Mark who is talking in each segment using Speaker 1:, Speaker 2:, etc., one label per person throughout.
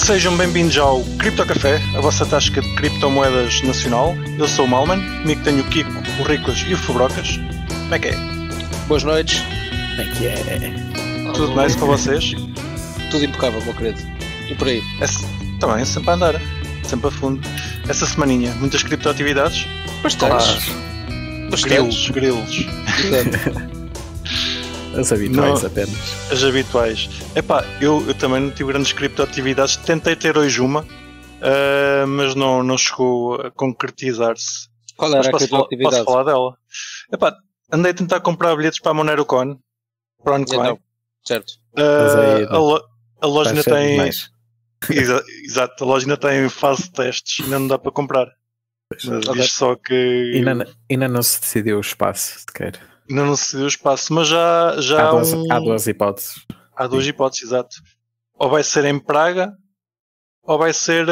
Speaker 1: Sejam bem-vindos ao Cripto Café, a vossa tasca de criptomoedas nacional. Eu sou o Malman, comigo tenho o Kiko, o Riclas e o Fubrocas. Como é que é?
Speaker 2: Boas noites.
Speaker 3: Como é que é?
Speaker 1: Tudo nice com vocês?
Speaker 2: Tudo impecável, meu querido. E por aí?
Speaker 1: Também, sempre a andar, sempre a fundo. Essa semaninha, muitas criptoatividades?
Speaker 2: Bastantes.
Speaker 1: Grilos.
Speaker 3: As habituais apenas.
Speaker 1: As habituais. Epá, eu também não tive grandes criptoatividades. Tentei ter hoje uma, mas não chegou a concretizar-se.
Speaker 2: Qual era a criptoatividade?
Speaker 1: Posso falar dela? Epá, andei a tentar comprar bilhetes para a MoneroCoin. Para o
Speaker 2: então, certo.
Speaker 1: A loja ainda tem... Exato, a loja ainda está em fase de testes. Ainda não dá para comprar. Mas diz só que...
Speaker 3: Ainda não se decidiu o espaço sequer.
Speaker 1: Ainda não se deu espaço, mas já
Speaker 3: há duas hipóteses.
Speaker 1: Há duas hipóteses, exato. Ou vai ser em Praga, ou vai ser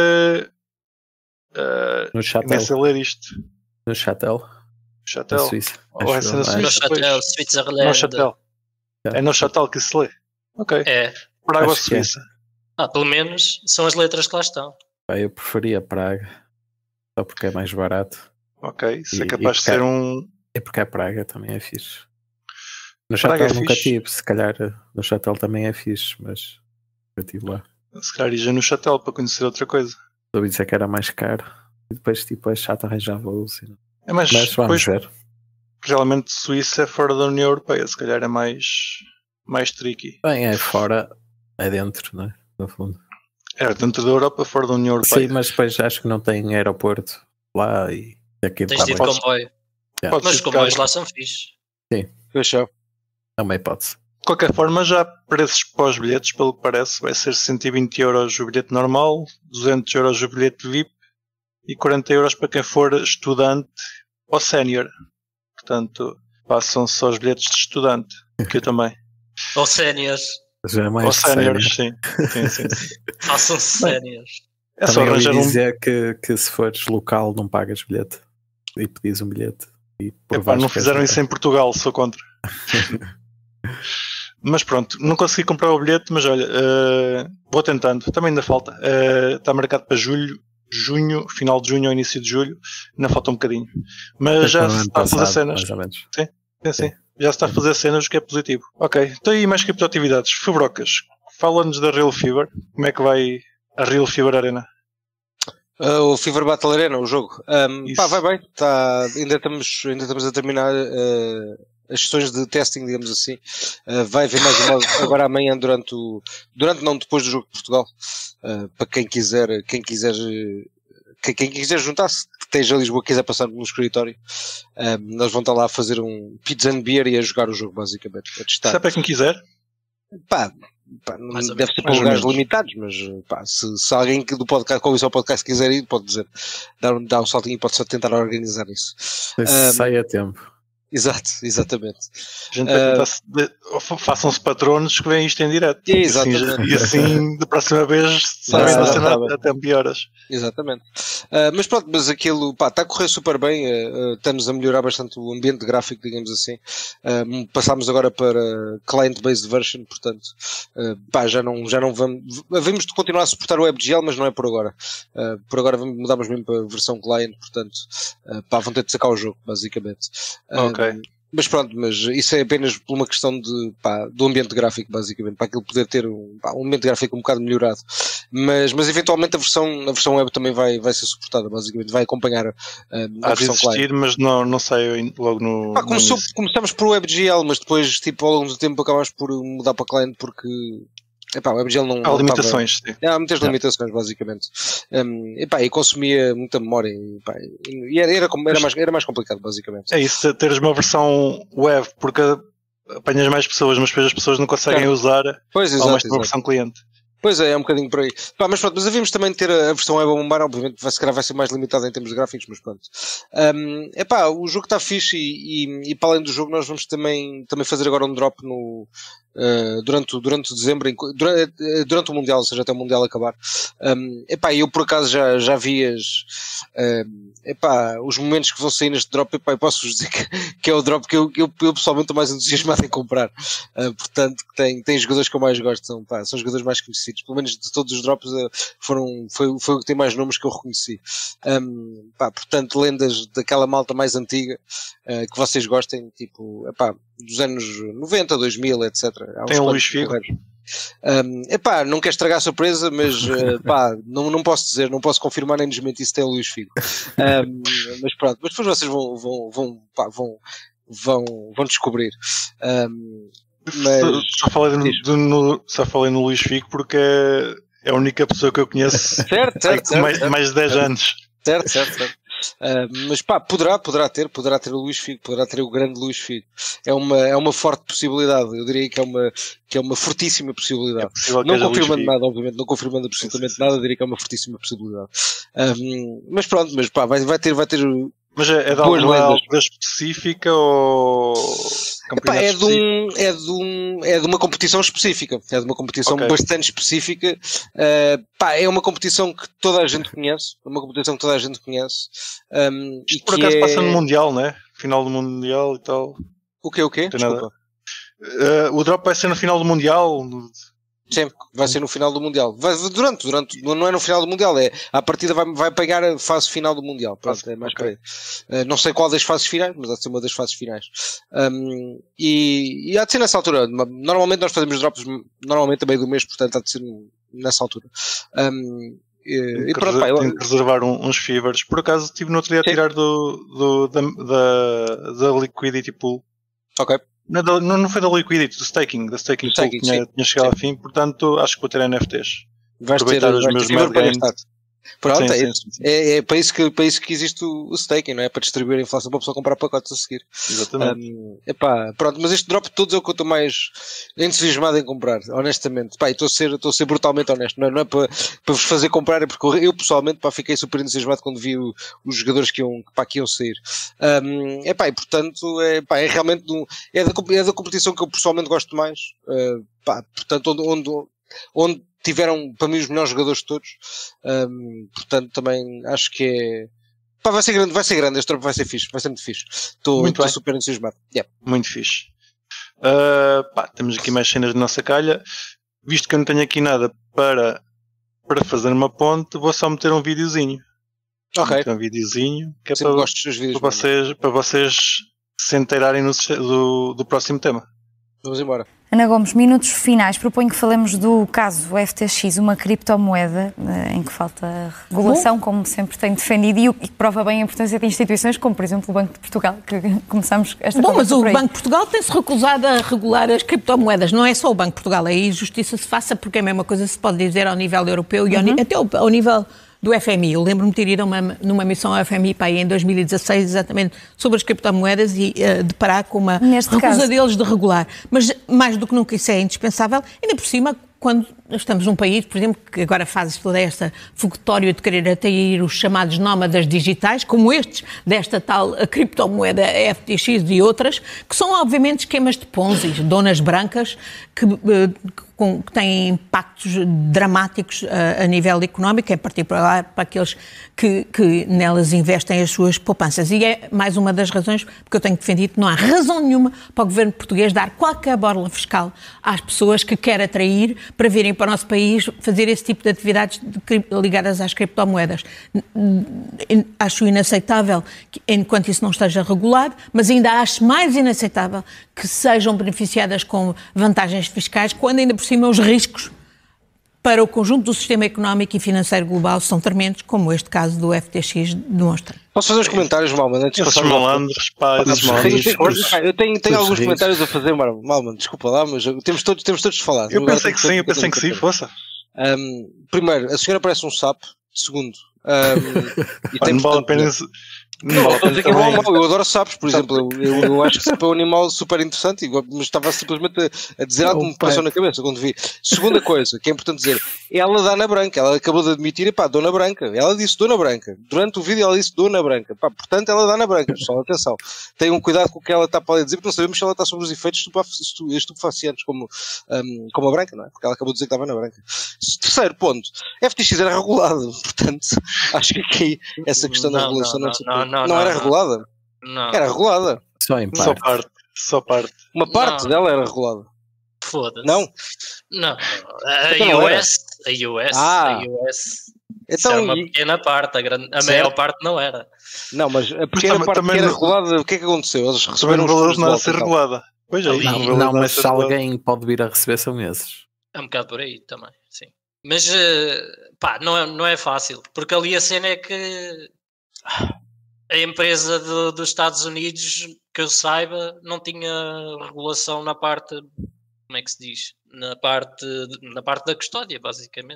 Speaker 3: no Chatel.
Speaker 1: nem sei ler isto.
Speaker 3: No Chatel.
Speaker 1: Na
Speaker 3: Suíça.
Speaker 1: Ou vai ser na Suíça.
Speaker 4: No Chatel, Switzerland.
Speaker 1: No Chatel. É no Chatel que se lê. Ok.
Speaker 4: É.
Speaker 1: Praga ou Suíça.
Speaker 4: Pelo menos são as letras que lá estão.
Speaker 3: Eu preferia Praga. Só porque é mais barato.
Speaker 1: Ok, isso é capaz de ser um...
Speaker 3: É porque a Praga também é fixe. No
Speaker 1: Praga
Speaker 3: Chatel nunca
Speaker 1: fixe.
Speaker 3: tive, se calhar no Chatel também é fixe, mas eu estive lá.
Speaker 1: Se calhar ia no Chatel para conhecer outra coisa.
Speaker 3: Ouvi dizer que era mais caro e depois tipo é chato arranjar voos.
Speaker 1: Mas
Speaker 3: vamos
Speaker 1: depois,
Speaker 3: ver.
Speaker 1: realmente Suíça é fora da União Europeia, se calhar é mais tricky.
Speaker 3: Bem, é fora, é dentro, não é? No fundo.
Speaker 1: É dentro da Europa, fora da União Europeia.
Speaker 3: Sim, mas depois acho que não tem aeroporto lá e aqui
Speaker 4: Tens de ir de comboio. Mas os comboios lá são fixes.
Speaker 3: Sim.
Speaker 2: Fechou.
Speaker 3: É uma hipótese.
Speaker 1: De qualquer forma, já preços para os bilhetes, pelo que parece, vai ser 120 euros o bilhete normal, 200 euros o bilhete VIP e 40 euros para quem for estudante ou sénior. Portanto, passam só os bilhetes de estudante, que eu também.
Speaker 4: Ou séniores.
Speaker 3: Já é mais
Speaker 1: Ou séniores, sim.
Speaker 4: Façam séniores.
Speaker 1: É só
Speaker 3: também
Speaker 1: arranjar
Speaker 3: dizer que se fores local não pagas bilhete e pedis um bilhete.
Speaker 1: Não fizeram isso em Portugal, sou contra. Mas pronto, não consegui comprar o bilhete, mas olha, vou tentando, também ainda falta. Está marcado para junho, final de junho ou início de julho, ainda falta um bocadinho. Mas já se está a fazer cenas.
Speaker 3: Mais ou menos.
Speaker 1: Sim. Já se está a fazer cenas, o que é positivo. Ok, então aí mais criptoatividades. Fubrocas, fala-nos da Real Fever. Como é que vai a Real Fever Arena?
Speaker 2: O Fever Battle Arena, o jogo. Vai bem. Ainda estamos a terminar as sessões de testing, digamos assim. Vai haver mais uma agora amanhã depois do jogo de Portugal. Para quem quiser juntar-se, que esteja a Lisboa, quiser passar no escritório, nós vão estar lá a fazer um pizza and beer e a jogar o jogo, basicamente. A testar.
Speaker 1: Se é para quem quiser?
Speaker 2: Não deve ser para lugares limitados, mas se alguém do podcast, com isso ao podcast quiser ir, pode dizer, dar um saltinho e pode tentar organizar isso.
Speaker 3: Sai a tempo.
Speaker 2: Exatamente.
Speaker 1: A gente façam-se patronos que veem isto em direto.
Speaker 2: Exatamente.
Speaker 1: E assim, da próxima vez, sabem da cena até pioras.
Speaker 2: Exatamente. Mas aquilo, está a correr super bem. Estamos a melhorar bastante o ambiente gráfico, digamos assim. Passámos agora para client-based version, portanto, já não vamos continuar a suportar o WebGL, mas não é por agora. Por agora mudamos mesmo para a versão client, portanto, vão ter de sacar o jogo, basicamente.
Speaker 1: Ok.
Speaker 2: Mas isso é apenas por uma questão do ambiente gráfico, basicamente, para aquilo poder ter um ambiente gráfico um bocado melhorado. Mas eventualmente a versão web também vai ser suportada, basicamente, vai acompanhar a versão client.
Speaker 1: Mas não saiu logo no...
Speaker 2: Começamos por WebGL, mas depois, ao longo do tempo, acabámos por mudar para client porque... o WebGL não...
Speaker 1: Há limitações, sim.
Speaker 2: Há muitas limitações, basicamente. E consumia muita memória. E era mais complicado, basicamente.
Speaker 1: É isso, teres uma versão web, porque apanhas mais pessoas, mas depois as pessoas não conseguem usar uma versão cliente.
Speaker 2: Pois é um bocadinho por aí. Mas havíamos também de ter a versão web a bombar, obviamente se calhar vai ser mais limitada em termos gráficos, mas pronto. O jogo está fixe e para além do jogo nós vamos também fazer agora um drop durante dezembro, durante o Mundial, ou seja, até o Mundial acabar. Eu por acaso já vi os momentos que vão sair neste drop, eu posso-vos dizer que é o drop que eu pessoalmente estou mais entusiasmado em comprar. Portanto, tem jogadores que eu mais gosto, são jogadores mais conhecidos, pelo menos de todos os drops foi o que tem mais nomes que eu reconheci. Portanto, lendas daquela malta mais antiga, que vocês gostem, tipo, dos anos 90, 2000, etc.
Speaker 1: Tem o Luís Figo.
Speaker 2: Não quero estragar a surpresa, mas não posso dizer, não posso confirmar nem desmentir se tem o Luís Figo. Mas pronto, mas depois vocês vão descobrir. Mas
Speaker 1: só falei no Luís Figo porque é a única pessoa que eu conheço
Speaker 2: certo.
Speaker 1: mais de 10 anos.
Speaker 2: Certo. Mas poderá ter o Luís Figo, poderá ter o grande Luís Figo. É uma forte possibilidade, eu diria que é uma fortíssima possibilidade. Não confirmando nada, obviamente, não confirmando absolutamente nada, eu diria que é uma fortíssima possibilidade. Mas pronto, vai ter.
Speaker 1: Mas é de alguma altura específica ou
Speaker 2: é de uma competição específica. É de uma competição bastante específica. É uma competição que toda a gente conhece.
Speaker 1: Isto por acaso passa no Mundial, não é? Final do Mundial e tal.
Speaker 2: O quê? Desculpa.
Speaker 1: O drop vai ser no final do Mundial.
Speaker 2: Sim, vai ser no final do Mundial. Durante, não é no final do Mundial, à partida vai pegar a fase final do Mundial. Pronto, é mais para não sei qual das fases finais, mas há de ser uma das fases finais. E há de ser nessa altura. Normalmente nós fazemos drops normalmente a meio do mês, portanto há de ser nessa altura.
Speaker 1: Tenho que reservar uns fevers. Por acaso estive no outro dia a tirar da Liquidity Pool.
Speaker 2: Ok.
Speaker 1: Não foi da Liquidity, do staking. Da staking pool tinha chegado ao fim, portanto acho que vou ter NFTs.
Speaker 2: Aproveitar os meus mad gains. Pronto,
Speaker 1: sim.
Speaker 2: É para isso que existe o staking, não é? Para distribuir a inflação para a pessoa comprar pacotes a seguir.
Speaker 1: Exatamente.
Speaker 2: Pronto, mas este drop de todos é o que eu estou mais entusiasmado em comprar, honestamente. Estou a ser brutalmente honesto, não é para vos fazer comprar, é porque eu pessoalmente fiquei super entusiasmado quando vi os jogadores que iam sair. E portanto, é realmente é da competição que eu pessoalmente gosto mais. Portanto, onde tiveram, para mim, os melhores jogadores de todos. Portanto, também acho que vai ser grande, este tropa vai ser fixe, vai ser muito fixe. Estou super entusiasmado.
Speaker 1: Muito fixe. Temos aqui mais cenas de nossa calha. Visto que eu não tenho aqui nada para fazer uma ponte, vou só meter um videozinho.
Speaker 2: Ok.
Speaker 1: Um videozinho que é para vocês se inteirarem do próximo tema.
Speaker 2: Vamos embora.
Speaker 5: Ana Gomes, minutos finais. Proponho que falemos do caso FTX, uma criptomoeda em que falta regulação, como sempre tenho defendido, e que prova bem a importância de instituições como, por exemplo, o Banco de Portugal, que começamos esta conversa.
Speaker 6: Mas o Banco de Portugal tem-se recusado a regular as criptomoedas. Não é só o Banco de Portugal, aí justiça se faça, porque é a mesma coisa que se pode dizer ao nível europeu e até ao nível do FMI. Eu lembro-me de ter ido numa missão ao FMI em 2016, exatamente sobre as criptomoedas e deparar com uma recusa deles de regular. Mas mais do que nunca isso é indispensável, ainda por cima, quando estamos num país, por exemplo, que agora faz toda esta fogotória de querer atrair os chamados nómadas digitais, como estes, desta tal criptomoeda FTX e outras, que são obviamente esquemas de Ponzi, donas brancas, que têm impactos dramáticos a nível económico, em particular para aqueles que nelas investem as suas poupanças. E é mais uma das razões porque eu tenho defendido que não há razão nenhuma para o governo português dar qualquer borla fiscal às pessoas que quer atrair para virem para o nosso país fazer esse tipo de atividades ligadas às criptomoedas. Acho inaceitável enquanto isso não esteja regulado, mas ainda acho mais inaceitável que sejam beneficiadas com vantagens fiscais, quando ainda por cima os riscos para o conjunto do sistema económico e financeiro global são tremendos, como este caso do FTX demonstra.
Speaker 2: Posso fazer uns comentários, Malman? Antes de passar eu tenho alguns comentários a fazer, Malman, desculpa lá, mas temos todos de falar.
Speaker 1: Eu pensei que sim, força.
Speaker 2: Primeiro, a senhora parece um sapo. Segundo,
Speaker 1: não vale a pena
Speaker 2: Não, eu adoro sapos, por exemplo. Eu acho que sapo é um animal super interessante, mas estava simplesmente a dizer algo que me passou na cabeça quando vi. Segunda coisa, que é importante dizer, ela dá na branca, ela acabou de admitir, pá, Dona Branca. Ela disse Dona Branca. Durante o vídeo ela disse Dona Branca. Pá, portanto, ela dá na branca, pessoal, atenção. Tenham cuidado com o que ela está para dizer, porque não sabemos se ela está sobre os efeitos estupefacientes, como a branca, não é? Porque ela acabou de dizer que estava na branca. Terceiro ponto, FTX era regulado, portanto, acho que aqui essa questão da regulação não era regulada.
Speaker 4: Não.
Speaker 2: Era regulada.
Speaker 3: Só em parte.
Speaker 1: Só parte.
Speaker 2: Uma parte dela era regulada.
Speaker 4: Foda-se.
Speaker 2: Não?
Speaker 4: Não.
Speaker 2: Então
Speaker 4: A US. Então, era uma pequena parte, a maior parte não era.
Speaker 2: Não, mas a pequena parte que era regulada, o que é que aconteceu? Eles receberam os fundos
Speaker 1: não a ser regulada. Pois é,
Speaker 3: não, mas se alguém pode vir a receber são esses.
Speaker 4: É um bocado por aí também, sim. Mas, pá, não é fácil, porque ali a cena é que a empresa dos Estados Unidos, que eu saiba, não tinha regulação na parte, como é que se diz? Na parte da custódia, basicamente.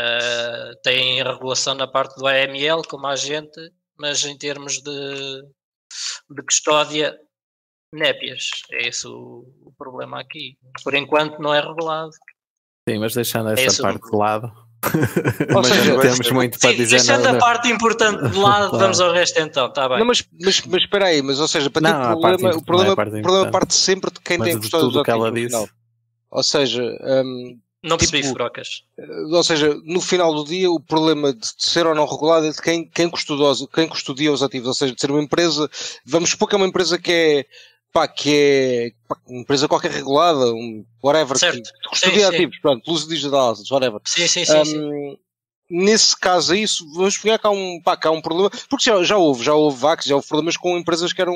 Speaker 4: Tem regulação na parte do AML, como a gente, mas em termos de custódia, népias. É esse o problema aqui. Por enquanto não é regulado.
Speaker 3: Sim, mas deixando essa parte de lado.
Speaker 2: Ou seja,
Speaker 3: não temos muito para dizer.
Speaker 4: Deixando a parte importante de lado, vamos ao resto então, está bem.
Speaker 2: Não, mas espera aí, mas ou seja, para ter o problema parte sempre de quem tem custódia dos ativos no final. Ou seja,
Speaker 4: não percebi, frocas.
Speaker 2: Ou seja, no final do dia, o problema de ser ou não regulado é de quem custodia os ativos. Ou seja, de ser uma empresa, vamos supor que é uma empresa que é uma empresa qualquer regulada, whatever, que custodia ativos, pronto, Plus Digital Assets, whatever.
Speaker 4: Sim.
Speaker 2: Nesse caso aí, vamos pegar cá um problema, porque já houve VACs, já houve problemas com empresas que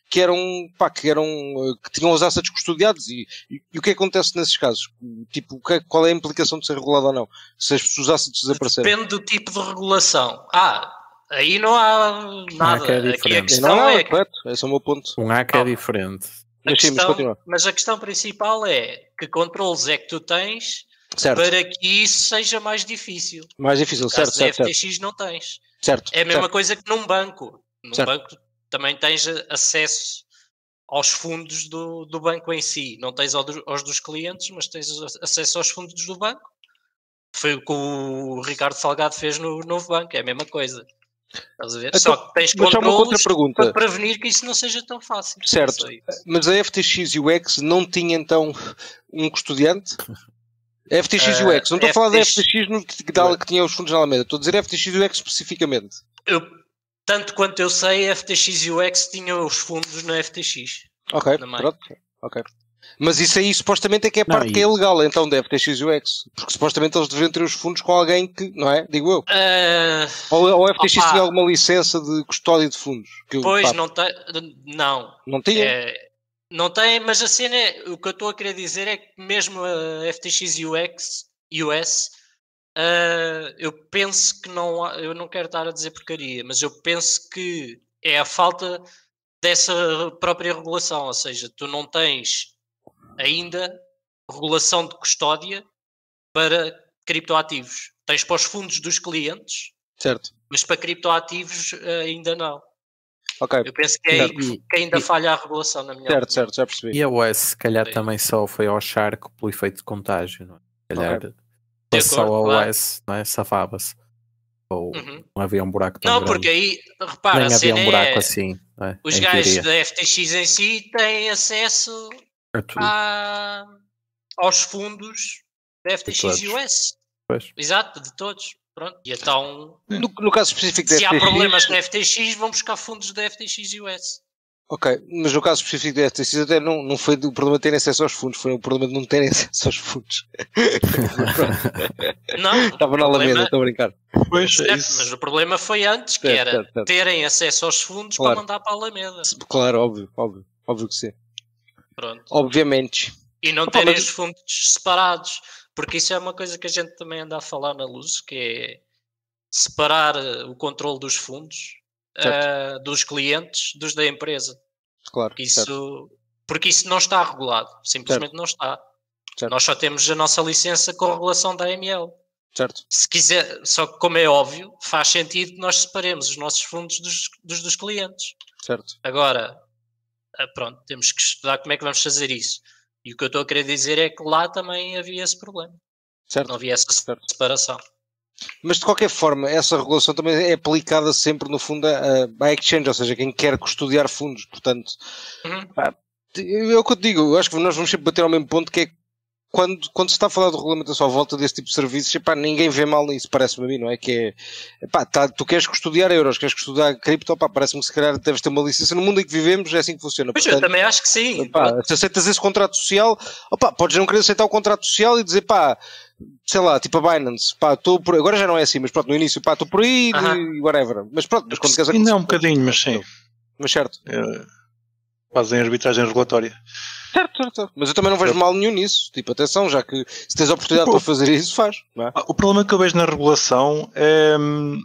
Speaker 2: tinham os assets custodiados e o que acontece nesses casos? Tipo, qual é a implicação de ser regulado ou não? Se os assets desaparecerem?
Speaker 4: Depende do tipo de regulação. Aí não há nada.
Speaker 3: Aqui
Speaker 4: a questão é
Speaker 2: correto. Esse é o meu ponto.
Speaker 3: Um hack é diferente.
Speaker 4: Mas a questão principal é que controles é que tu tens,
Speaker 2: certo,
Speaker 4: para que isso seja mais difícil.
Speaker 2: Mais difícil, certo.
Speaker 4: FTX não tens.
Speaker 2: Certo.
Speaker 4: É a mesma coisa que num banco. Num banco também tens acesso aos fundos do banco em si. Não tens aos dos clientes, mas tens acesso aos fundos do banco. Foi o que o Ricardo Salgado fez no Novo Banco. É a mesma coisa. Estás a ver? Só que tens controles para prevenir que isso não seja tão fácil.
Speaker 2: Certo. Mas a FTX UX não tinha então um custodiante? A FTX UX. Não estou a falar da FTX que tinha os fundos na Alameda. Estou a dizer a FTX UX especificamente.
Speaker 4: Tanto quanto eu sei, a FTX UX tinha os fundos na FTX.
Speaker 2: Ok, pronto. Ok. Mas isso aí supostamente é que é a parte que é ilegal então da FTX UX, porque supostamente eles deveriam ter os fundos com alguém que, não é? Digo eu. Ou a FTX tinha alguma licença de custódia de fundos?
Speaker 4: Não tem.
Speaker 2: Não tinha?
Speaker 4: Não tem, mas a cena o que eu estou a querer dizer é que mesmo a FTX US, eu penso que não há, eu não quero estar a dizer porcaria, mas eu penso que é a falta dessa própria regulação, ou seja, tu não tens ainda regulação de custódia para criptoativos. Tens para os fundos dos clientes,
Speaker 2: certo,
Speaker 4: mas para criptoativos ainda não.
Speaker 2: Okay.
Speaker 4: Eu penso que é aí que ainda falha a regulação, na minha opinião.
Speaker 2: Certo, já percebi.
Speaker 3: E a US, se calhar, também só foi ao Shark pelo efeito de contágio, não é? Se calhar, só a US, não é? Safava-se. Ou não havia um buraco tão grande.
Speaker 4: Não, porque aí, repara,
Speaker 3: nem havia um buraco assim. Não é?
Speaker 4: Os gajos da FTX em si têm acesso aos fundos da FTX US.
Speaker 3: Pois.
Speaker 4: Exato, de todos. Pronto. E então,
Speaker 2: no caso específico da FTX,
Speaker 4: se há problemas na FTX, vão buscar fundos da FTX US.
Speaker 2: Ok, mas no caso específico da FTX até não foi o problema de terem acesso aos fundos, foi o problema de não terem acesso aos fundos.
Speaker 4: Não,
Speaker 2: estava na Alameda, estou a brincar.
Speaker 1: Pois,
Speaker 4: mas o problema foi antes, que era terem acesso aos fundos para mandar para a Alameda.
Speaker 2: Claro, óbvio que sim.
Speaker 4: Pronto.
Speaker 2: Obviamente.
Speaker 4: E não terem os fundos separados, porque isso é uma coisa que a gente também anda a falar na Luz, que é separar o controle dos fundos dos clientes dos da empresa.
Speaker 2: Claro.
Speaker 4: Porque isso não está regulado, simplesmente não está.
Speaker 2: Certo.
Speaker 4: Nós só temos a nossa licença com a regulação da AML.
Speaker 2: Certo.
Speaker 4: Se quiser, só que como é óbvio, faz sentido que nós separemos os nossos fundos dos clientes.
Speaker 2: Certo.
Speaker 4: Agora, pronto, temos que estudar como é que vamos fazer isso. E o que eu estou a querer dizer é que lá também havia esse problema.
Speaker 2: Certo.
Speaker 4: Não havia essa separação.
Speaker 2: Mas de qualquer forma, essa regulação também é aplicada sempre, no fundo, à exchange, ou seja, quem quer custodiar fundos. Portanto, é o que eu te digo, eu acho que nós vamos sempre bater ao mesmo ponto, que é quando se está a falar de regulamentação à volta desse tipo de serviços, ninguém vê mal nisso, parece-me a mim, não é? Que é, tu queres custodiar euros, queres custodiar cripto, parece-me que se calhar deves ter uma licença. No mundo em que vivemos é assim que funciona.
Speaker 4: Pois, portanto, eu também acho que sim.
Speaker 2: Se aceitas esse contrato social, podes não querer aceitar o contrato social e dizer, sei lá, tipo a Binance, estou por... agora já não é assim, mas pronto, no início, estou por aí e whatever. Mas pronto, mas quando queres...
Speaker 1: Ainda é um bocadinho, mas sim.
Speaker 2: Mas certo.
Speaker 1: Fazem arbitragem regulatória.
Speaker 2: Certo. Mas eu também não vejo mal nenhum nisso. Tipo, atenção, já que se tens a oportunidade para fazer isso, faz. Não é?
Speaker 1: O problema que eu vejo na regulação é...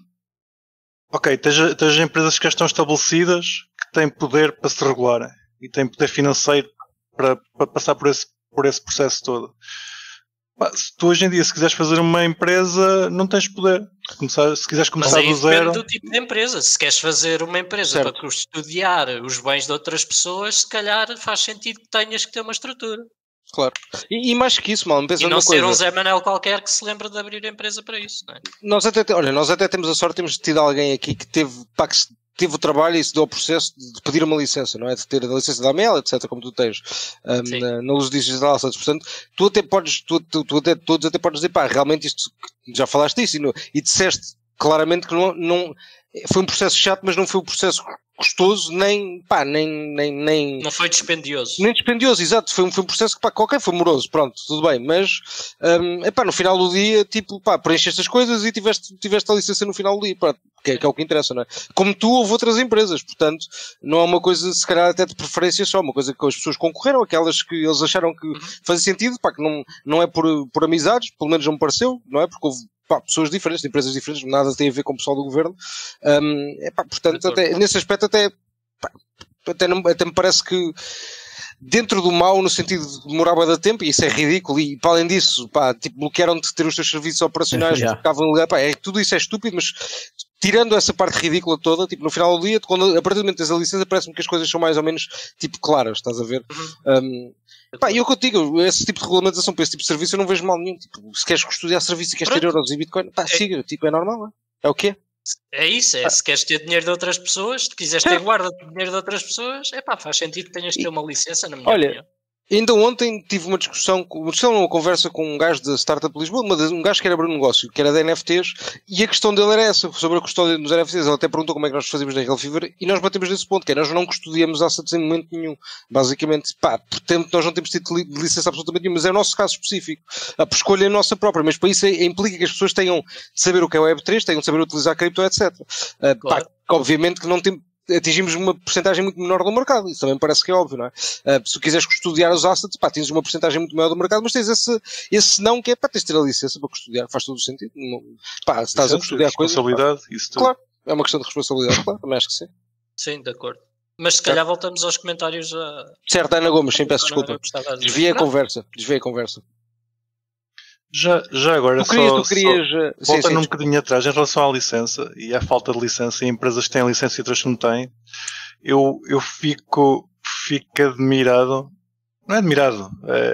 Speaker 1: Ok, tens empresas que já estão estabelecidas, que têm poder para se regular e têm poder financeiro para passar por esse processo todo. Se tu hoje em dia, se quiseres fazer uma empresa, não tens poder. Se quiseres começar do zero...
Speaker 4: Mas aí depende do tipo de empresa. Se queres fazer uma empresa para custodiar os bens de outras pessoas, se calhar faz sentido que tenhas que ter uma estrutura.
Speaker 2: Claro. E mais que isso, mal,
Speaker 4: e não ser um Zé Manel qualquer que se lembre de abrir a empresa para isso, não é?
Speaker 2: Nós até temos a sorte, temos tido alguém aqui que teve o trabalho e se deu ao processo de pedir uma licença, não é? De ter a licença da AML, etc., como tu tens na Luz Digital Assets. Portanto, tu até podes dizer, realmente isto, já falaste disso e disseste claramente que não foi um processo chato, mas não foi um processo custoso, nem...
Speaker 4: Não foi dispendioso.
Speaker 2: Nem dispendioso, exato. Foi um processo que, ok, foi moroso, pronto, tudo bem, mas, no final do dia, preencheste as coisas e tiveste a licença no final do dia, que é o que interessa, não é? Como tu, houve outras empresas, portanto, não é uma coisa, se calhar, até de preferência só, uma coisa que as pessoas concorreram, aquelas que eles acharam que fazia sentido, que não é por amizades, pelo menos não me pareceu, não é? Porque houve pessoas diferentes, empresas diferentes, nada tem a ver com o pessoal do governo. Portanto, nesse aspecto até me parece que dentro do mau, no sentido de demorar bué de tempo, e isso é ridículo, e para além disso, bloquearam-te de ter os teus serviços operacionais, ficavam tudo isso é estúpido, mas tirando essa parte ridícula toda, no final do dia, a partir do momento que tens a licença, parece-me que as coisas são mais ou menos, claras, estás a ver? E o que eu digo, esse tipo de regulamentação para esse tipo de serviço eu não vejo mal nenhum. Se queres custodiar serviço e queres ter euros e Bitcoin, siga, é normal, não é? É o quê?
Speaker 4: É isso, se queres ter dinheiro de outras pessoas, se quiseres ter guarda de dinheiro de outras pessoas, faz sentido que tenhas que ter uma licença, na minha opinião.
Speaker 2: Ainda ontem tive uma conversa com um gajo da Startup de Lisboa, um gajo que era abrir um negócio, que era de NFTs, e a questão dele era essa, sobre a custódia dos NFTs. Ele até perguntou como é que nós fazíamos na Real Fever, e nós batemos nesse ponto, que é, nós não custodiamos assets em momento nenhum. Basicamente, portanto, nós não temos tido licença absolutamente nenhuma, mas é o nosso caso específico. Por escolha nossa própria, mas para isso implica que as pessoas tenham de saber o que é o Web3, tenham de saber utilizar cripto, etc.
Speaker 4: Claro.
Speaker 2: Obviamente que não tem... atingimos uma porcentagem muito menor do mercado, isso também parece que é óbvio, não é? Se tu quiseres custodiar os assets, tens uma porcentagem muito maior do mercado, mas tens esse não que é, tens de ter a licença para custodiar, faz todo o sentido. Se estás a custodiar coisas...
Speaker 1: Responsabilidade, isso tudo.
Speaker 2: Claro, é uma questão de responsabilidade, claro, também acho que sim.
Speaker 4: Sim, de acordo. Mas se calhar voltamos aos comentários
Speaker 2: Certo, Ana Gomes, sim, peço desculpa. Desviei a conversa.
Speaker 1: Já agora,
Speaker 2: voltando
Speaker 1: um bocadinho atrás, em relação à licença e à falta de licença, e empresas que têm licença e outras que não têm, eu fico admirado, não é admirado,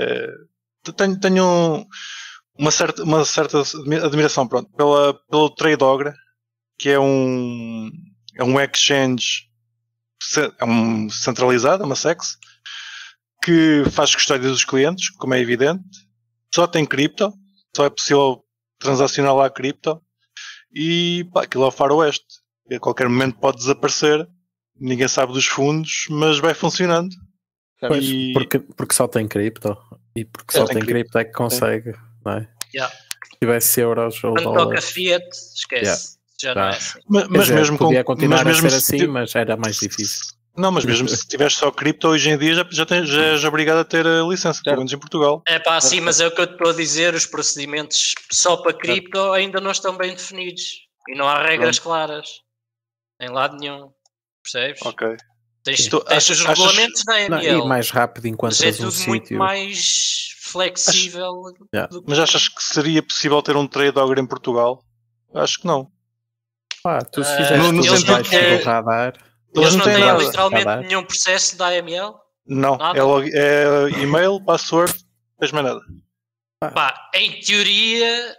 Speaker 1: tenho uma certa admiração, pelo Trade que é um exchange centralizado, uma SEX, que faz custódia dos clientes, como é evidente, só tem cripto, só é possível transacionar lá a cripto, e aquilo é o faroeste. A qualquer momento pode desaparecer, ninguém sabe dos fundos, mas vai funcionando.
Speaker 3: Pois, porque só tem cripto, e porque só tem cripto é que consegue, não é? Se tivesse euros ou
Speaker 4: dólares... Quando toca Fiat, esquece. Já não é assim.
Speaker 3: Mas mesmo podia continuar a ser assim, mas era mais difícil.
Speaker 1: Não, mas mesmo se tiveres só cripto, hoje em dia já és obrigado a ter a licença, pelo menos em Portugal.
Speaker 4: Sim, mas é o que eu te estou a dizer, os procedimentos só para cripto ainda não estão bem definidos. E não há regras claras. Em lado nenhum. Percebes?
Speaker 1: Ok.
Speaker 4: Tens os regulamentos da AML.
Speaker 3: E mais rápido enquanto
Speaker 4: é tudo muito mais flexível.
Speaker 1: Mas achas que seria possível ter um trade auger em Portugal? Acho que não.
Speaker 3: Tu se fizeres
Speaker 1: no
Speaker 3: tudo
Speaker 1: sentido
Speaker 3: baixo do radar...
Speaker 4: Eles não têm
Speaker 1: nada.
Speaker 4: literalmente nenhum processo da AML?
Speaker 1: Não, é e-mail, password, não tens mais nada.
Speaker 4: Pá, em teoria,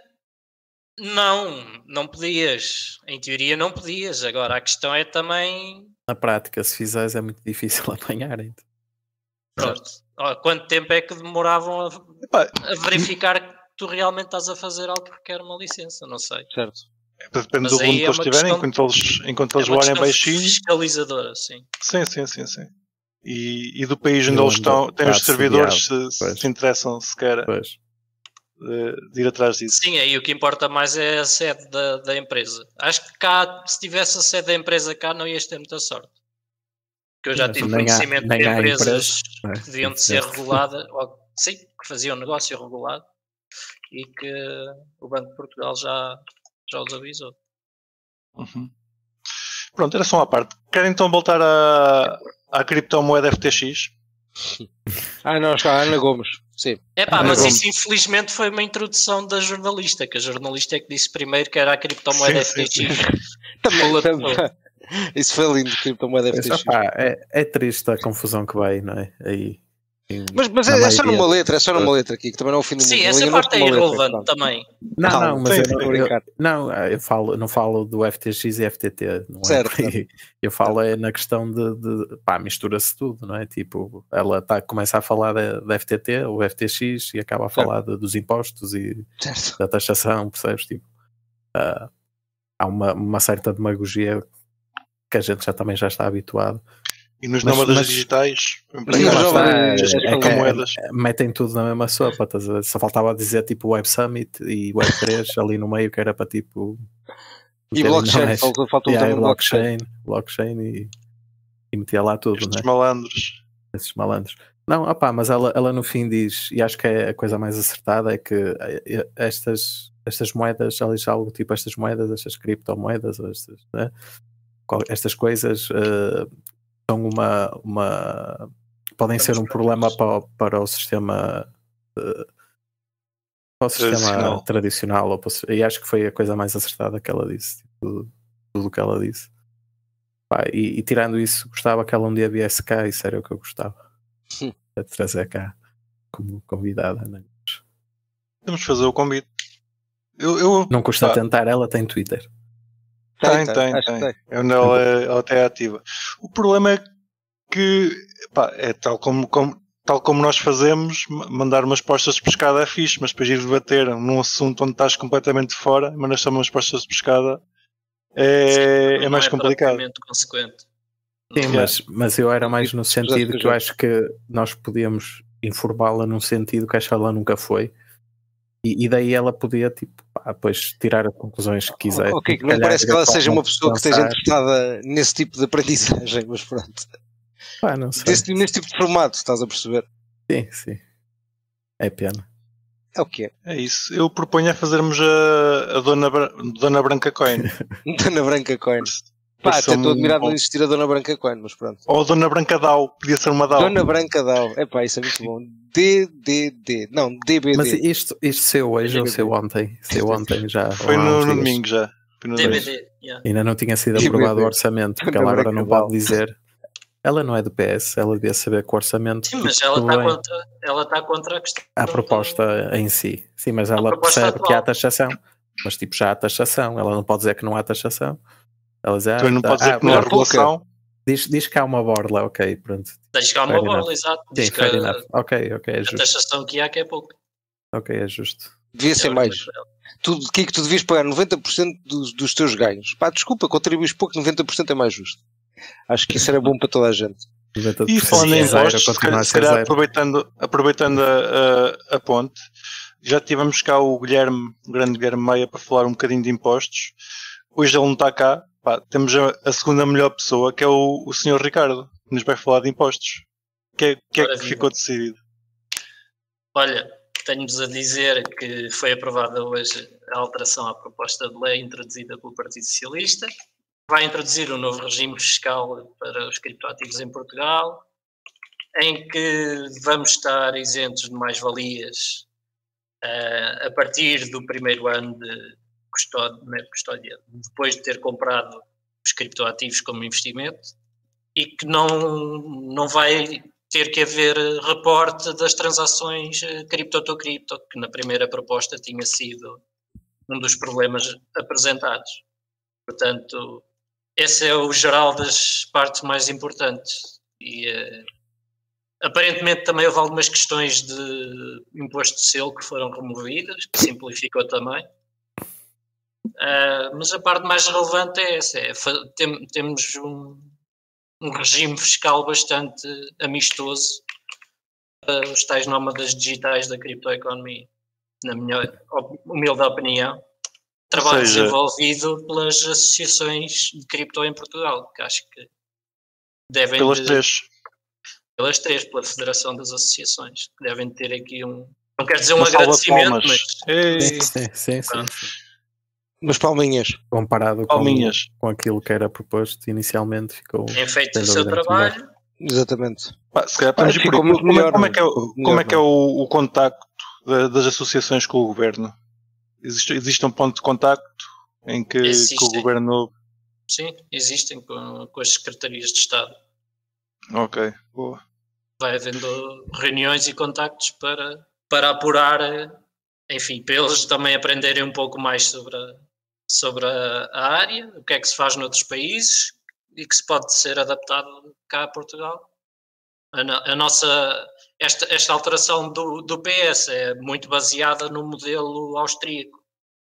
Speaker 4: não podias. Em teoria não podias. Agora a questão é também...
Speaker 3: Na prática, se fizeres é muito difícil apanhar. Então.
Speaker 4: Pronto. Quanto tempo é que demoravam a verificar que tu realmente estás a fazer algo que requer uma licença? Não sei.
Speaker 2: Certo.
Speaker 1: Depende do volume que eles tiverem, enquanto eles voarem baixinho.
Speaker 4: Fiscalizadora, sim.
Speaker 1: Sim. E do país onde eles estão, tem os servidores se interessam sequer de ir atrás disso.
Speaker 4: Sim, aí o que importa mais é a sede da empresa. Acho que cá, se tivesse a sede da empresa cá, não ias ter muita sorte. Porque eu já tive conhecimento de empresas que deviam de ser reguladas, sim, que faziam negócio regulado e que o Banco de Portugal já os avisou.
Speaker 1: Uhum. Pronto, era só uma parte. Querem então voltar à criptomoeda FTX?
Speaker 2: Não, está a Ana Gomes. Sim.
Speaker 4: Mas isso infelizmente foi uma introdução da jornalista, que a jornalista é que disse primeiro que era a criptomoeda FTX.
Speaker 2: Também. Isso foi lindo, criptomoeda FTX.
Speaker 3: É triste a confusão que vai, não é? Aí.
Speaker 2: Mas é só numa letra, aqui, que também não é o fim do mundo.
Speaker 4: Sim, essa parte é irrelevante também.
Speaker 3: Não, mas eu não falo do FTX e FTT, não é?
Speaker 2: Certo.
Speaker 3: Eu falo na questão de mistura-se tudo, não é? Tipo, ela começa a falar da FTT, ou FTX, e acaba a falar dos impostos e da taxação, percebes? Tipo, há uma certa demagogia que a gente também já está habituado.
Speaker 1: E nos nómadas digitais,
Speaker 3: criptomoedas metem tudo na mesma sopa. Só faltava dizer tipo Web Summit e Web 3 ali no meio, que era para tipo.
Speaker 2: E blockchain, faltou
Speaker 3: blockchain e metia lá tudo.
Speaker 1: Estes malandros.
Speaker 3: Esses malandros. Não, mas ela no fim diz, e acho que é a coisa mais acertada, é que estas moedas, ela diz algo tipo estas moedas, estas criptomoedas, estas coisas. São podem ser um problema para o sistema tradicional e acho que foi a coisa mais acertada que ela disse, tudo o que ela disse. E tirando isso, gostava que ela um dia viesse cá, isso era o que eu gostava de trazer cá como convidada, né?
Speaker 1: Vamos fazer o convite.
Speaker 3: Não custa tentar, ela tem Twitter.
Speaker 1: Tem. Ela até é ativa. O problema é que é tal como nós fazemos, mandar umas postas de pescada é fixe, mas depois ir debater num assunto onde estás completamente fora, mandas só umas postas de pescada é mais complicado.
Speaker 4: Consequente.
Speaker 3: Sim, mas eu era mais no sentido que eu acho que nós podíamos informá-la num sentido que acho que ela nunca foi. E daí ela podia, depois tirar as conclusões que quiser.
Speaker 2: Ok, não parece que ela seja uma pessoa que esteja interessada nesse tipo de aprendizagem, mas pronto.
Speaker 3: Não sei.
Speaker 2: Nesse tipo de formato, estás a perceber?
Speaker 3: Sim. É pena.
Speaker 2: É o que é.
Speaker 1: É isso. Eu proponho fazermos a Dona Branca Coin.
Speaker 2: Dona Branca Coin. Até estou admirado de não existir a Dona Branca Coin, mas pronto.
Speaker 1: Ou a Dona Branca DAO, podia ser uma DAO.
Speaker 2: Dona Branca DAO, isso é muito bom. DDD, não, DBD.
Speaker 3: Mas isto saiu hoje ou saiu ontem? Saiu ontem já.
Speaker 1: Foi no domingo já.
Speaker 4: DBD,
Speaker 3: ainda não tinha sido aprovado o orçamento, porque ela agora não pode dizer. Ela não é do PS, ela devia saber que o orçamento.
Speaker 4: Sim, mas ela está contra a questão.
Speaker 3: A proposta em si. Sim, mas ela percebe que há taxação. Mas já há taxação, ela não pode dizer que não há taxação. Ela diz,
Speaker 1: não pode dizer que não há regulação.
Speaker 3: Diz que há uma borla, ok, pronto.
Speaker 4: Diz que há uma borla, exato.
Speaker 3: Diz que ok, é justo.
Speaker 4: A taxação que há que é pouco.
Speaker 3: Ok, é justo.
Speaker 2: Devia ser mais. O que é que tu devias pagar? 90% dos teus ganhos. Desculpa, contribuis pouco, 90% é mais justo. Acho que isso era bom para toda a gente.
Speaker 1: E falando em impostos, se calhar aproveitando a ponte, já tivemos cá o grande Guilherme Maia, para falar um bocadinho de impostos. Hoje ele não está cá. Temos a segunda melhor pessoa, que é o Sr. Ricardo, que nos vai falar de impostos. O que é que ficou decidido?
Speaker 4: Olha, tenho-vos a dizer que foi aprovada hoje a alteração à proposta de lei introduzida pelo Partido Socialista. Vai introduzir um novo regime fiscal para os criptoativos em Portugal. em que vamos estar isentos de mais-valias a partir do primeiro ano de custódia, depois de ter comprado os criptoativos como investimento, e que não vai ter que haver reporte das transações cripto-to-cripto, que na primeira proposta tinha sido um dos problemas apresentados. Portanto, esse é o geral das partes mais importantes. E aparentemente também houve algumas questões de imposto de selo que foram removidas, que simplificou também. Mas a parte mais relevante é essa. Temos um regime fiscal bastante amistoso para os tais nómadas digitais da criptoeconomia, na minha humilde opinião. Trabalho desenvolvido pelas associações de cripto em Portugal, que acho que devem... Pelas três, pela Federação das Associações, que devem ter aqui não quero dizer um agradecimento, mas...
Speaker 3: Sim.
Speaker 2: Mas palminhas.
Speaker 3: Comparado com aquilo que era proposto inicialmente, ficou...
Speaker 4: Tem feito o seu trabalho.
Speaker 2: Melhor. Exatamente.
Speaker 1: Se calhar podemos ir por aí. Como é que é o contacto das associações com o governo? Existe um ponto de contacto em que o governo...
Speaker 4: Sim, existem com as secretarias de Estado.
Speaker 1: Ok, boa.
Speaker 4: Vai havendo reuniões e contactos para apurar, enfim, para eles também aprenderem um pouco mais sobre a área, o que é que se faz noutros países e que se pode ser adaptado cá a Portugal. Esta alteração do PS é muito baseada no modelo austríaco,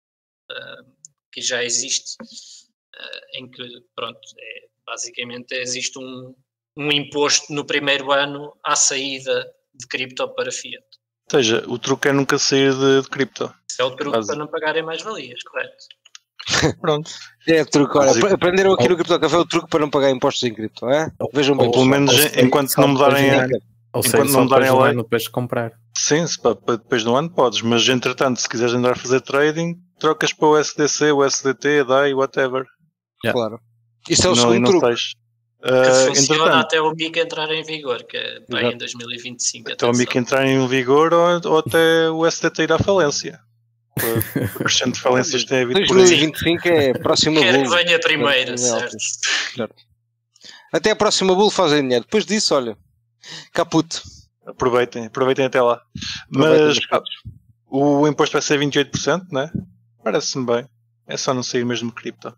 Speaker 4: que já existe, em que, pronto, basicamente existe um imposto no primeiro ano à saída de cripto para fiat.
Speaker 1: Ou seja, o truque é nunca sair de cripto.
Speaker 4: Esse é o truque para não pagarem mais-valias, correto?
Speaker 1: Pronto.
Speaker 2: É o truque. Olha, aprenderam aqui no Cripto Café o truque para não pagar impostos em cripto, é? Vejam bem.
Speaker 1: Ou pelo menos enquanto não mudarem a lei.
Speaker 3: Depois de comprar.
Speaker 1: Sim, depois do ano podes, mas entretanto, se quiseres andar a fazer trading, trocas para o SDC, o SDT, DAI, whatever.
Speaker 2: Claro. Isso é o segundo truque.
Speaker 4: Que funciona até o MIC entrar em vigor, que é em 2025.
Speaker 1: Até o MIC entrar em vigor ou até o SDT ir à falência. O crescente de falências tem havido
Speaker 2: 2025 é a próxima bull.
Speaker 4: Quer que venha primeiro, certo?
Speaker 2: Até a próxima bull fazem dinheiro. Depois disso, olha, caput.
Speaker 1: Aproveitem até lá. Mas o imposto vai ser 28%, não é? Parece-me bem. É só não sair mesmo de cripto.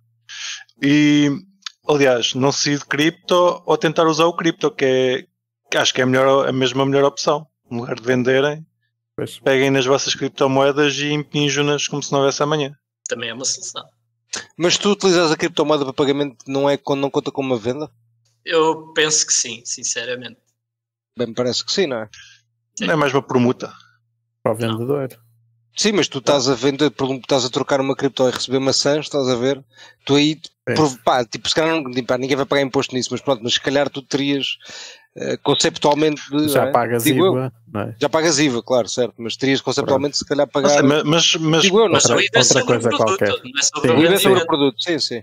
Speaker 1: E, aliás, não sair de cripto ou tentar usar o cripto, que acho que é a melhor opção. No lugar de venderem, peguem nas vossas criptomoedas e impinjam-nas como se não houvesse amanhã.
Speaker 4: Também é uma solução.
Speaker 2: Mas tu utilizas a criptomoeda para pagamento, não conta como uma venda?
Speaker 4: Eu penso que sim, sinceramente.
Speaker 2: Bem, parece que sim, não é?
Speaker 1: Não é mais uma permuta.
Speaker 3: Para o vendedor.
Speaker 2: Sim, mas tu estás a vender, estás a trocar uma cripto e receber maçãs, estás a ver? Tu aí, se calhar ninguém vai pagar imposto nisso, mas pronto, mas se calhar tu terias conceptualmente...
Speaker 3: Já pagas IVA, não é?
Speaker 2: Já pagas IVA, claro, certo, mas terias conceptualmente se calhar pagar...
Speaker 1: Mas
Speaker 4: o IVA é sobre o produto,
Speaker 3: qualquer.
Speaker 4: não é sobre
Speaker 2: o IVA é sobre o produto, sim.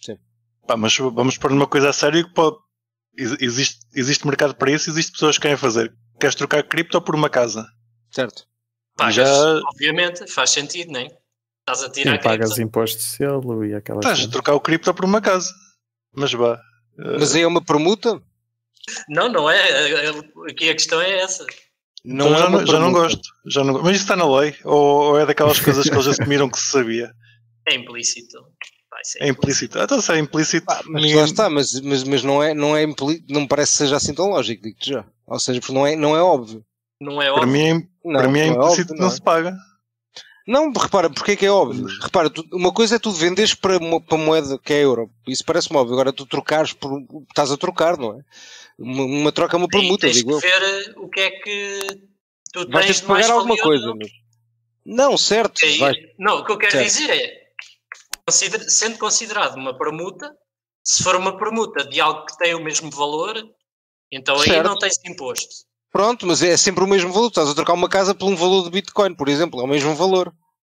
Speaker 1: Mas vamos pôr numa coisa a sério que existe mercado para isso, existe pessoas que querem fazer. Queres trocar cripto por uma casa?
Speaker 2: Certo.
Speaker 4: Pagas, obviamente, faz sentido, não é? Estás a tirar
Speaker 3: pagas imposto de selo e aquelas...
Speaker 1: Estás a trocar o cripto por uma casa. Mas vá.
Speaker 2: Mas aí é uma permuta?
Speaker 4: Não é. Aqui a questão é essa.
Speaker 1: Então já não gosto. Mas isso está na lei? Ou é daquelas coisas que eles assumiram que se sabia?
Speaker 4: É implícito.
Speaker 1: É implícito. Então se é implícito...
Speaker 2: Mas lá está, mas não é implícito, não me parece que seja assim tão lógico, digo-te já. Ou seja, porque não é óbvio.
Speaker 4: Não é óbvio.
Speaker 1: Para mim é implícito que não se paga.
Speaker 2: Não, repara, porque é que é óbvio? Repara, uma coisa é tu venderes para moeda que é euro. Isso parece-me óbvio. Agora tu trocares estás a trocar, não é? Uma troca é uma permuta, digo eu.
Speaker 4: Tens que ver o que é que tu tens
Speaker 2: vais ter de pagar alguma coisa. Não, certo.
Speaker 4: Não, o que eu quero dizer é, sendo considerado uma permuta, se for uma permuta de algo que tem o mesmo valor, então aí não tens imposto.
Speaker 2: Pronto, mas é sempre o mesmo valor. Estás a trocar uma casa por um valor de Bitcoin, por exemplo. É o mesmo valor.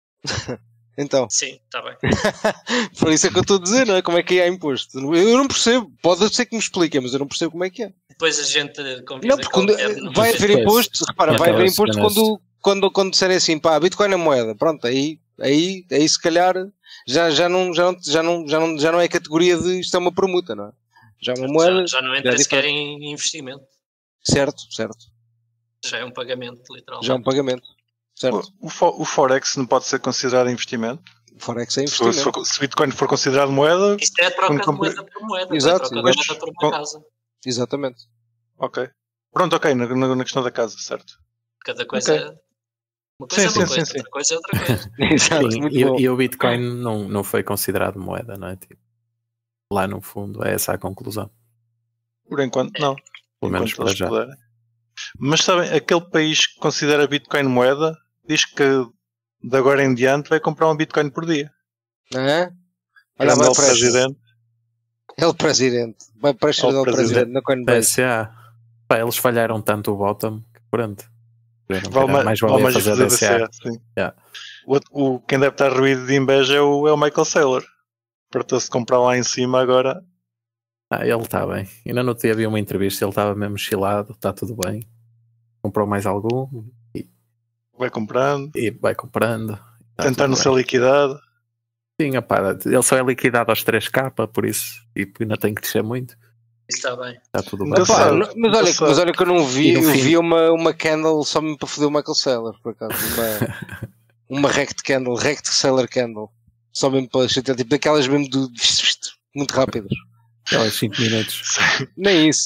Speaker 2: Então.
Speaker 4: Sim, está bem.
Speaker 2: Por isso é que eu estou a dizer, não é? Como é que é imposto? Eu não percebo. Pode ser que me expliquem, mas eu não percebo como é que é.
Speaker 4: depois a gente convida.
Speaker 2: Não, porque vai haver imposto, repara, vai haver imposto quando disserem assim, pá, Bitcoin é moeda, pronto, aí se calhar já não é categoria de isto é uma permuta, não é? Já é uma moeda.
Speaker 4: Já não entra sequer em investimento.
Speaker 2: Certo.
Speaker 4: Já é um pagamento, literalmente.
Speaker 2: Já é um pagamento, certo.
Speaker 1: O Forex não pode ser considerado investimento?
Speaker 2: O Forex é investimento.
Speaker 1: Se Bitcoin for considerado moeda...
Speaker 4: Isto é a troca de moeda por moeda.
Speaker 2: Exato.
Speaker 4: Troca de moeda por uma casa.
Speaker 2: Exatamente.
Speaker 1: Ok. Pronto, ok, na questão da casa, certo.
Speaker 4: Cada coisa é... Uma coisa é uma coisa, outra coisa é outra coisa.
Speaker 2: Exato,
Speaker 3: sim, e o Bitcoin não foi considerado moeda, não é? Tipo, lá no fundo é essa a conclusão.
Speaker 1: Por enquanto não.
Speaker 3: Pelo menos para já.
Speaker 1: Puderem. Mas sabem, aquele país que considera Bitcoin moeda diz que de agora em diante vai comprar um Bitcoin por dia.
Speaker 2: Olha,
Speaker 1: vai o presidente.
Speaker 2: É o presidente. Vai para o presidente na Coinbase.
Speaker 3: Pá, eles falharam tanto o bottom que pronto.
Speaker 1: Mais vale fazer DCA. Yeah. Quem deve estar ruído de inveja é o Michael Saylor. Para-se comprar lá em cima agora.
Speaker 3: Ele está bem. Ainda não havia uma entrevista, ele estava mesmo chilado, está tudo bem. Comprou mais algum e
Speaker 1: vai comprando.
Speaker 3: Tentar
Speaker 1: não ser liquidado.
Speaker 3: Sim, ele só é liquidado aos 3K, por isso ainda tem que descer muito.
Speaker 4: Está bem.
Speaker 3: Está tudo bem.
Speaker 2: Mas olha que eu não vi, eu vi uma candle só mesmo para foder o Michael Saylor, por acaso. Uma Rect Saylor Candle. Só mesmo para chatear, tipo daquelas mesmo muito rápidas.
Speaker 3: Aquelas 5 minutos.
Speaker 2: Nem isso.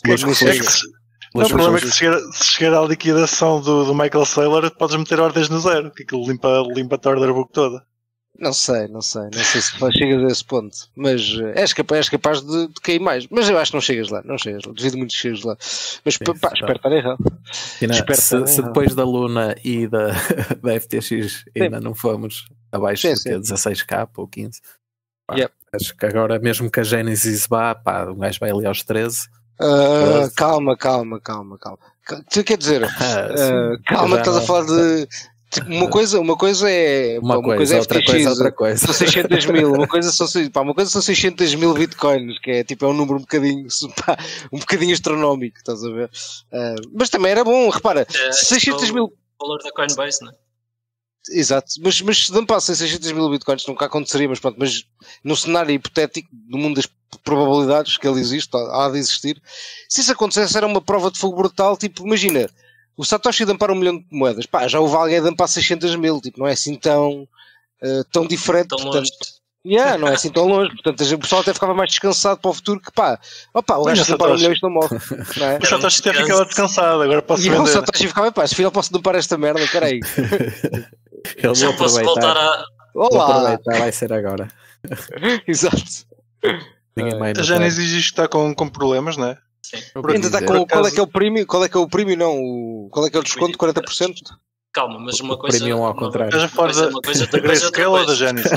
Speaker 1: O problema é que se chegar à liquidação do Michael Saylor, podes meter ordens no zero, que aquilo limpa a order book toda.
Speaker 2: Não sei se chegas a esse ponto, mas és capaz de cair mais, mas eu acho que não chegas lá, duvido muito que chegas lá, mas espero estar errado.
Speaker 3: Se depois da Luna e da FTX ainda não fomos abaixo de 16K ou 15, acho que agora mesmo que a Genesis vá, o gajo vai ali aos 13.
Speaker 2: Calma. Tu quer dizer, calma, estás a falar de... Uma coisa é
Speaker 3: outra coisa.
Speaker 2: São 600 mil. Uma coisa são 600 mil bitcoins, que é um número um bocadinho astronómico, estás a ver? Mas também era bom, repara, 600 mil.
Speaker 4: O valor da Coinbase, não é?
Speaker 2: Exato, mas se não passem 600 mil bitcoins, nunca aconteceria, mas no cenário hipotético do mundo das probabilidades que ele existe, há de existir, se isso acontecesse era uma prova de fogo brutal, tipo, imagina. O Satoshi dampar 1 milhão de moedas, já houve alguém a dampar 600 mil, tipo, não é assim tão diferente.
Speaker 4: Tão
Speaker 2: portanto,
Speaker 4: longe.
Speaker 2: não é assim tão longe, portanto o pessoal até ficava mais descansado para o futuro que o gajo dampar 1 milhão isto não morre. Não é?
Speaker 1: O Satoshi até ficava descansado, agora posso vender.
Speaker 2: O Satoshi ficava, se final posso dampar esta merda, peraí.
Speaker 3: Já posso voltar a...
Speaker 2: Olá!
Speaker 3: Vai ser agora.
Speaker 2: Exato.
Speaker 1: A Genesis está com problemas, não é?
Speaker 4: Sim.
Speaker 2: Ainda está com qual é que é o prémio? Qual é que é o prémio? Não, qual é que é o desconto? 40%?
Speaker 4: Calma, mas uma coisa.
Speaker 3: Prémio ao contrário.
Speaker 1: Estás a falar da Grayscale ou da Genesis?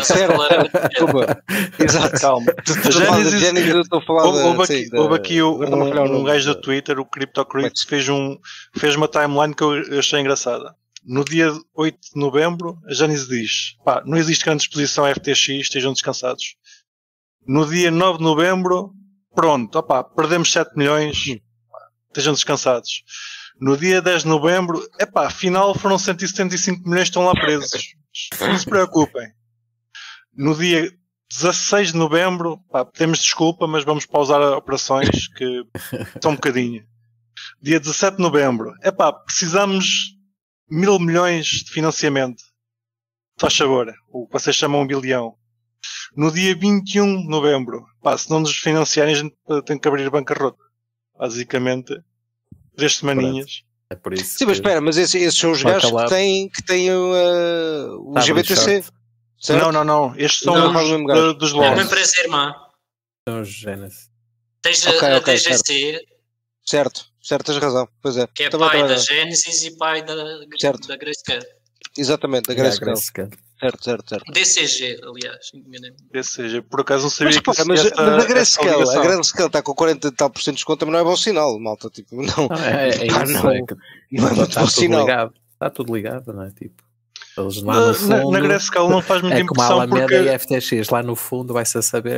Speaker 2: Exato, calma.
Speaker 1: Genesis,
Speaker 2: eu estou a falar
Speaker 1: houve aqui um gajo do Twitter, o CryptoCrits, fez uma timeline que eu achei engraçada. No dia 8 de novembro, a Genesis diz: não existe grande exposição a FTX, estejam descansados. No dia 9 de novembro, pronto, perdemos 7 milhões, estejam descansados. No dia 10 de novembro, afinal foram 175 milhões que estão lá presos. Não se preocupem. No dia 16 de novembro, pedimos desculpa, mas vamos pausar operações que estão um bocadinho. Dia 17 de novembro, precisamos 1.000 milhões de financiamento. Faz favor, o que vocês chamam 1 bilhão. No dia 21 de novembro, se não nos financiarem, a gente tem que abrir bancarrota. Basicamente, 3 semaninhas.
Speaker 3: É por isso.
Speaker 2: Sim, mas espera, mas esses são os gajos que têm o GBTC.
Speaker 1: Não. Estes são os dos logs.
Speaker 4: É uma empresa irmã.
Speaker 3: São os Genesis.
Speaker 4: Tens a DGC.
Speaker 2: Certo, tens razão. Pois é.
Speaker 4: Que é pai da Genesis e pai da Grayscale.
Speaker 2: Exatamente, da Grayscale. Certo.
Speaker 4: DCG, aliás.
Speaker 1: DCG, por acaso não sabia
Speaker 2: mas a Grayscale está com 40 e tal % de desconto, também não é bom sinal, malta. Tipo, não.
Speaker 3: Não é muito bom sinal. Está tudo ligado, não é? Tipo, eles lá no fundo.
Speaker 1: Na Grayscale não faz muita impressão.
Speaker 3: Como a Alameda e a FTX, lá no fundo vai-se a saber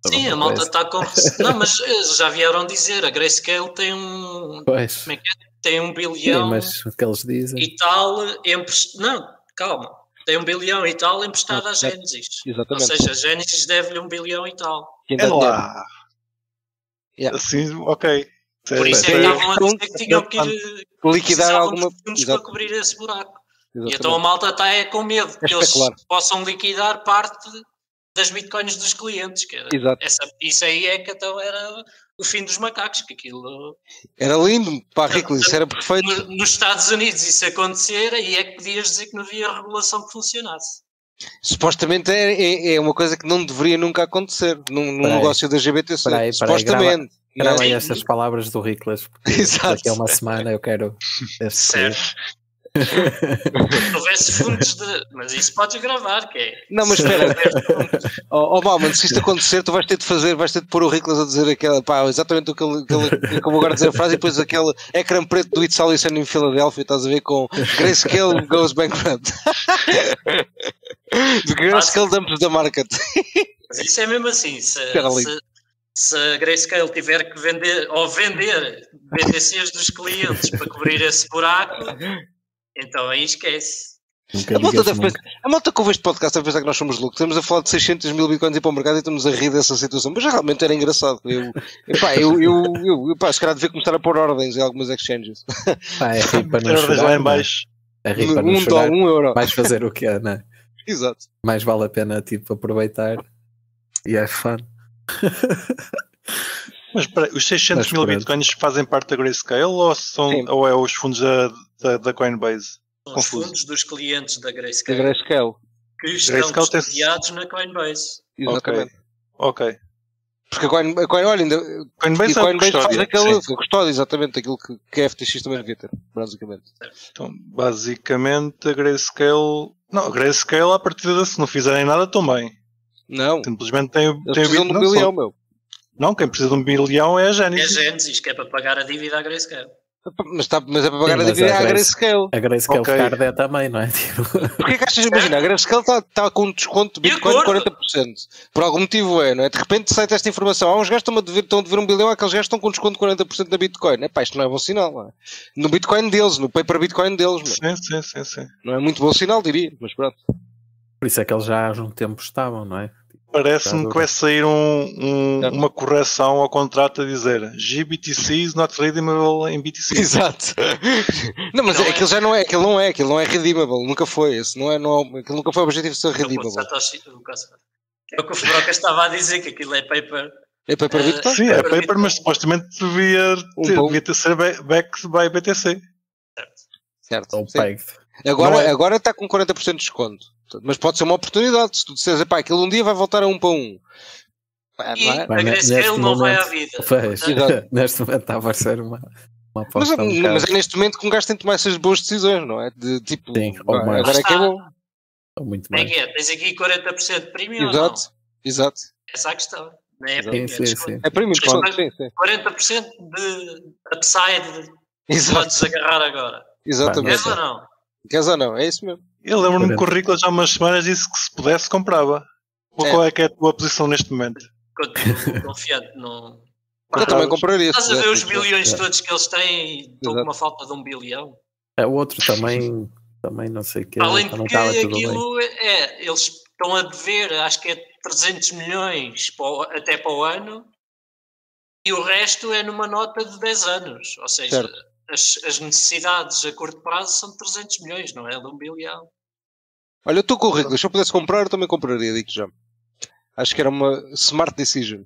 Speaker 4: Sim, a malta está com... Não, mas já vieram dizer, a Grayscale tem um...
Speaker 3: Pois.
Speaker 4: Como é que é? Tem 1 bilhão...
Speaker 3: Sim, mas o que eles dizem...
Speaker 4: E tal... Não, calma. Tem 1 bilhão e tal emprestado à Genesis.
Speaker 2: Exatamente.
Speaker 4: Ou seja, a Genesis deve-lhe 1 bilhão e tal.
Speaker 1: É lá.
Speaker 2: Yeah.
Speaker 1: Assim, ok.
Speaker 4: Por isso é que estavam a dizer que tinham que ir
Speaker 2: liquidar alguma...
Speaker 4: fundos para cobrir esse buraco.
Speaker 2: Exatamente.
Speaker 4: E então a malta está com medo que eles
Speaker 2: especular.
Speaker 4: possam liquidar parte das bitcoins dos clientes. Que era isso aí é que então era o fim dos macacos, que aquilo...
Speaker 2: Era lindo, pá, ridículo, isso era perfeito.
Speaker 4: Nos Estados Unidos isso acontecer, aí é que podias dizer que não havia regulação que funcionasse.
Speaker 2: Supostamente é uma coisa que não deveria nunca acontecer num negócio da GBTC. Supostamente.
Speaker 3: Grava estas palavras do Riclas, porque daqui a uma semana eu quero...
Speaker 4: Certo. Se houvesse fundos de... Mas isso podes gravar, que é...
Speaker 2: Não, mas espera. Mano, se isto acontecer, tu vais ter de pôr o Riclas a dizer exatamente o que ele acabou agora de dizer a frase, e depois aquele ecrã preto do It's Always Sunny em Filadélfia, estás a ver, com Grayscale goes bankrupt. Do Grayscale dumps the market.
Speaker 4: Mas isso é mesmo assim, se a Grayscale tiver que vender BTCs dos clientes para cobrir esse buraco, então aí esquece.
Speaker 2: A malta que ouve este podcast deve pensar que nós somos loucos. Estamos a falar de 600 mil bitcoins e para o mercado e estamos a rir dessa situação. Mas realmente era engraçado. Se calhar devia começar a pôr ordens em algumas exchanges.
Speaker 3: É rir para não chorar.
Speaker 1: Lá em baixo.
Speaker 3: É rir para não chorar.
Speaker 2: €1.
Speaker 3: Vais fazer o que é, não é?
Speaker 2: Exato.
Speaker 3: Mais vale a pena aproveitar. E é fun.
Speaker 1: Mas os 600 mil bitcoins fazem parte da Grayscale ou é os fundos da Coinbase?
Speaker 4: São os fundos dos clientes da Grayscale. Que estão custodiados na Coinbase.
Speaker 2: Exatamente.
Speaker 1: Ok.
Speaker 2: Porque a Coinbase faz aquele custódio, exatamente, aquilo que a FTX também devia ter, basicamente.
Speaker 1: Então, basicamente, a Grayscale... Não, a Grayscale, à partida, se não fizerem nada, estão bem.
Speaker 2: Não.
Speaker 1: Simplesmente tem
Speaker 2: precisam de 1 bilhão, meu.
Speaker 1: Não, quem precisa de 1 bilhão é a Genesis.
Speaker 4: É a Genesis, que é para pagar a dívida à Grayscale.
Speaker 2: Mas é para pagar a dívida à Grayscale.
Speaker 3: A Grayscale Card é também, não é?
Speaker 2: Porquê que achas, imagina, a Grayscale está com um desconto de Bitcoin de 40%. Por algum motivo não é? De repente sai esta informação. Uns gajos estão a dever 1 bilhão, aqueles gajos estão com desconto de 40% na Bitcoin. Isto não é bom sinal, não é? No Bitcoin deles, no paper Bitcoin deles.
Speaker 1: Sim.
Speaker 2: Não é muito bom sinal, diria, mas pronto.
Speaker 3: Por isso é que eles já há um tempo estavam, não é?
Speaker 1: Parece-me que vai sair uma correção ao contrato a dizer GBTC is not redeemable em BTC.
Speaker 2: Exato. Não, mas aquilo já não é, aquilo não é redeemable, nunca foi. Aquilo nunca foi o objetivo de ser redeemable.
Speaker 4: É o que o Fubroca estava a dizer, que aquilo é paper.
Speaker 2: É paper Bitcoin?
Speaker 1: Sim, é paper, mas supostamente devia ter ser backed by BTC.
Speaker 2: Certo.
Speaker 1: Agora
Speaker 2: está com 40% de desconto. Mas pode ser uma oportunidade. Se tu disseres, aquilo um dia vai voltar a 1 para 1.
Speaker 4: E a Grayscale não vai à vida.
Speaker 3: Neste momento está a parecer uma aposta.
Speaker 2: Mas é neste momento que um gajo tem de tomar essas boas decisões, não é? De tipo,
Speaker 3: sim, ou mais.
Speaker 2: Agora é que é bom.
Speaker 3: Ou muito mais.
Speaker 4: Tens aqui 40% de premium
Speaker 2: exato,
Speaker 4: ou não?
Speaker 2: Exato.
Speaker 4: Essa é a questão. Não é
Speaker 3: sim.
Speaker 2: É premium, sim.
Speaker 4: 40% de upside
Speaker 2: exato.
Speaker 4: Podes agarrar agora.
Speaker 2: Exatamente. Queres ou não? É isso mesmo.
Speaker 1: Eu lembro-me que o Riclas já há umas semanas disse que se pudesse comprava. Qual é que é a tua posição neste momento?
Speaker 4: Continuo confiante.
Speaker 2: Eu também compraria.
Speaker 4: Estás a ver os bilhões todos que eles têm e estão com uma falta de 1 bilhão?
Speaker 3: O outro também não sei o que.
Speaker 4: Além de que aquilo eles estão a dever, acho que é 300 milhões até para o ano, e o resto é numa nota de 10 anos. Ou seja, as necessidades a curto prazo são de 300 milhões, não é de 1 bilhão.
Speaker 2: Olha, eu estou com o Riclas. Se eu pudesse comprar, eu também compraria, digo já. Acho que era uma smart decision.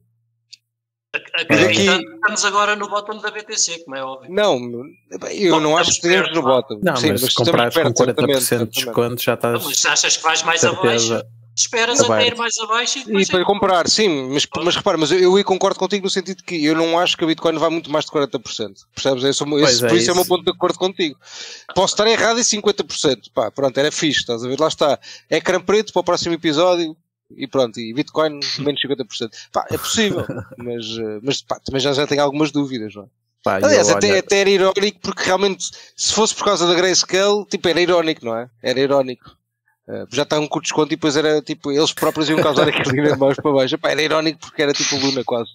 Speaker 4: Estamos agora no bottom da BTC, como é óbvio.
Speaker 2: Não, eu não acho que esteja no bottom.
Speaker 3: Não, sim, mas se comprares com 40% de desconto já estás...
Speaker 4: Mas achas que vais mais abaixo? Esperas até ir mais abaixo e depois...
Speaker 2: E para comprar, sim, mas repara, mas eu concordo contigo no sentido que eu não acho que a Bitcoin vá muito mais de 40%. Percebes? Por isso é o meu ponto de acordo contigo. Posso estar errado em 50%. Pá, pronto, era fixe, estás a ver? Lá está. Ecrã preto para o próximo episódio e pronto. E Bitcoin menos 50%. Pá, é possível. mas pá, também já tenho algumas dúvidas, não é? Pá, aliás, até era irónico porque realmente, se fosse por causa da Grayscale, tipo, era irónico, não é? Era irónico. Já está um curto desconto e depois era tipo, eles próprios iam causar aquele dinheiro mais para baixo. Epá, era irónico porque era tipo Luna quase.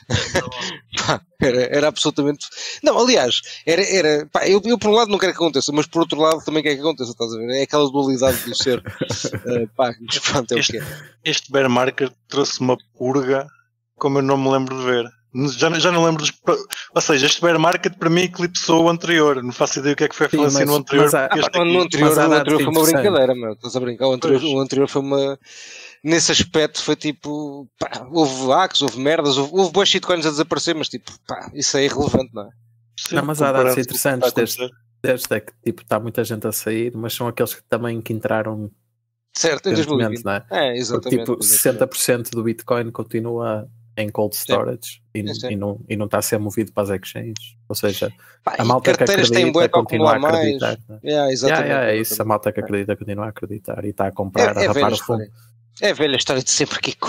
Speaker 2: Pá, era absolutamente. Não, aliás, pá, eu por um lado não quero que aconteça, mas por outro lado também quero que aconteça, estás a ver? É aquela dualidade do ser. Pá, mas pronto, é o que é.
Speaker 1: Este bear market trouxe uma purga como eu não me lembro de ver. Já não lembro dos. Ou seja, este bear market para mim eclipsou o anterior. Não faço ideia o que é que foi a falência no anterior.
Speaker 2: No anterior foi uma brincadeira, meu. Estás a brincar? O anterior foi uma. Nesse aspecto foi tipo. Pá, houve hacks, houve merdas, houve boas shitcoins a desaparecer, mas tipo, pá, isso é irrelevante, não é?
Speaker 3: Sim, não, mas há dados interessantes desde é que tipo, está muita gente a sair, mas são aqueles que também que entraram.
Speaker 2: Certo, em 2020.
Speaker 3: Não é?
Speaker 2: É, exatamente.
Speaker 3: Porque, tipo, 60% do Bitcoin continua em cold storage e não está a ser movido para as exchanges. Ou seja,
Speaker 2: pá,
Speaker 3: a malta que acredita continua a acreditar.
Speaker 2: Exatamente.
Speaker 3: É isso, a malta que acredita continua a acreditar e está a comprar, a rapar o fundo.
Speaker 2: É a velha história de sempre, Kiko.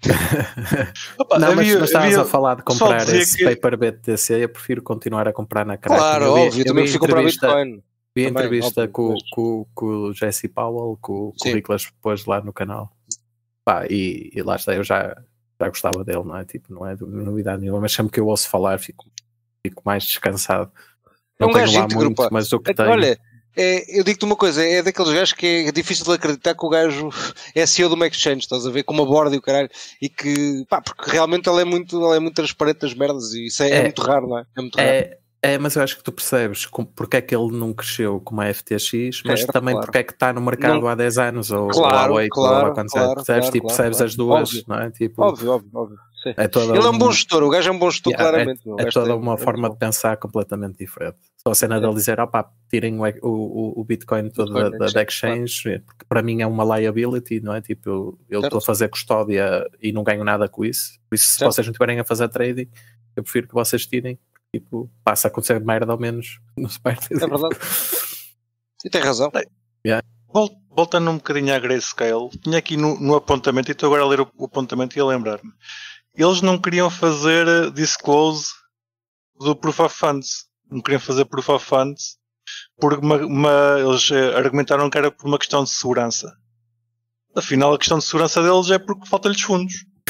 Speaker 3: Opa, não, mas estavas a falar de comprar esse paper BTC, eu prefiro continuar a comprar na Kraken.
Speaker 2: Claro, óbvio, eu também prefiro comprar Bitcoin.
Speaker 3: Vi a entrevista com o Jesse Powell, que o Nicolas pôs lá no canal. Pá, e lá está, eu já gostava dele, não é? Tipo, não é novidade nenhuma, mas sempre que eu ouço falar fico mais descansado. Não tenho lá muito, mas o que tenho...
Speaker 2: Olha, eu digo-te uma coisa, é daqueles gajos que é difícil de acreditar que o gajo é CEO de uma exchange, estás a ver, com uma board e o caralho, e que, pá, porque realmente ele é muito transparente das merdas e isso é muito raro, não é? É muito raro.
Speaker 3: Mas eu acho que tu percebes porque é que ele não cresceu como a FTX, mas também porque é que está no mercado há 10 anos ou há 8 ou há quantos anos, percebes? Tipo, percebes as duas,
Speaker 2: óbvio.
Speaker 3: Não é? Tipo,
Speaker 2: óbvio. Ele é um bom gestor, o gajo é um bom gestor, claramente.
Speaker 3: É toda uma forma de pensar completamente diferente. Só a cena dele dizer, tirem o Bitcoin todo da exchange, porque para mim é uma liability, não é? Tipo, eu estou a fazer custódia e não ganho nada com isso. Por isso, se vocês não estiverem a fazer trading, eu prefiro que vocês tirem. Tipo, passa a acontecer merda ao menos no Spartan.
Speaker 2: É verdade. E tem razão.
Speaker 1: Voltando um bocadinho à Grayscale, tinha aqui no apontamento, e estou agora a ler o apontamento e a lembrar-me. Eles não queriam fazer disclose do Proof of Funds. Não queriam fazer Proof of Funds porque eles argumentaram que era por uma questão de segurança. Afinal, a questão de segurança deles é porque falta-lhes fundos.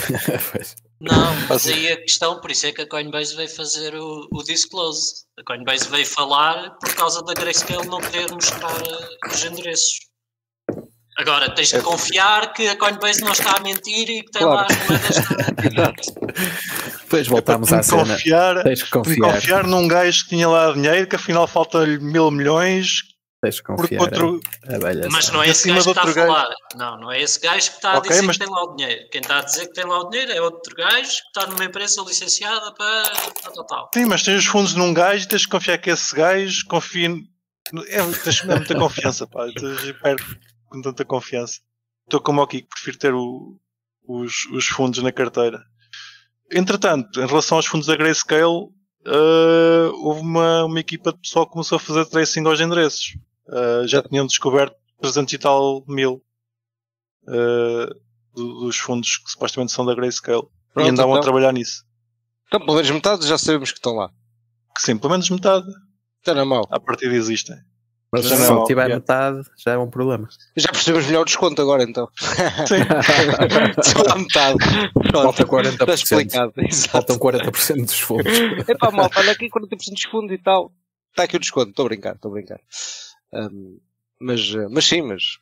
Speaker 4: Não, mas aí a questão, por isso é que a Coinbase veio fazer o disclose. A Coinbase veio falar por causa da Grayscale não querer mostrar os endereços. Agora, tens de confiar que a Coinbase não está a mentir e que tem lá as moedas.
Speaker 3: Exato. Depois voltamos à cena. Tens que
Speaker 1: confiar num gajo que tinha lá dinheiro, que afinal falta-lhe 1.000 milhões.
Speaker 3: Tens que confiar.
Speaker 4: Mas não é esse gajo que está a falar. Não é esse gajo que está a dizer que tem lá o dinheiro. Quem está a dizer que tem lá o dinheiro é outro gajo que está numa empresa licenciada para tal.
Speaker 1: Sim, mas tens os fundos num gajo e tens que confiar que esse gajo confia. Tens muita confiança, pá. Perco com tanta confiança. Estou como o Kiko, prefiro ter os fundos na carteira. Entretanto, em relação aos fundos da Grayscale, houve uma equipa de pessoal que começou a fazer tracing aos endereços. Já tinham descoberto 300 e tal mil dos fundos que supostamente são da Grayscale. E andavam a trabalhar nisso.
Speaker 2: Então, pelo menos metade já sabemos que estão lá.
Speaker 1: Que sim, pelo menos metade.
Speaker 2: Está na mão.
Speaker 1: À partida existem.
Speaker 3: Mas se não tiver metade, já é um problema.
Speaker 2: Já percebemos melhor o desconto agora, então.
Speaker 1: Sim.
Speaker 2: Só a metade.
Speaker 3: Falta 40%.
Speaker 2: Está explicado.
Speaker 3: Faltam 40% dos fundos.
Speaker 2: Epá, malta, olha aqui 40% dos fundos e tal. Está aqui o desconto. Estou a brincar. Mas sim,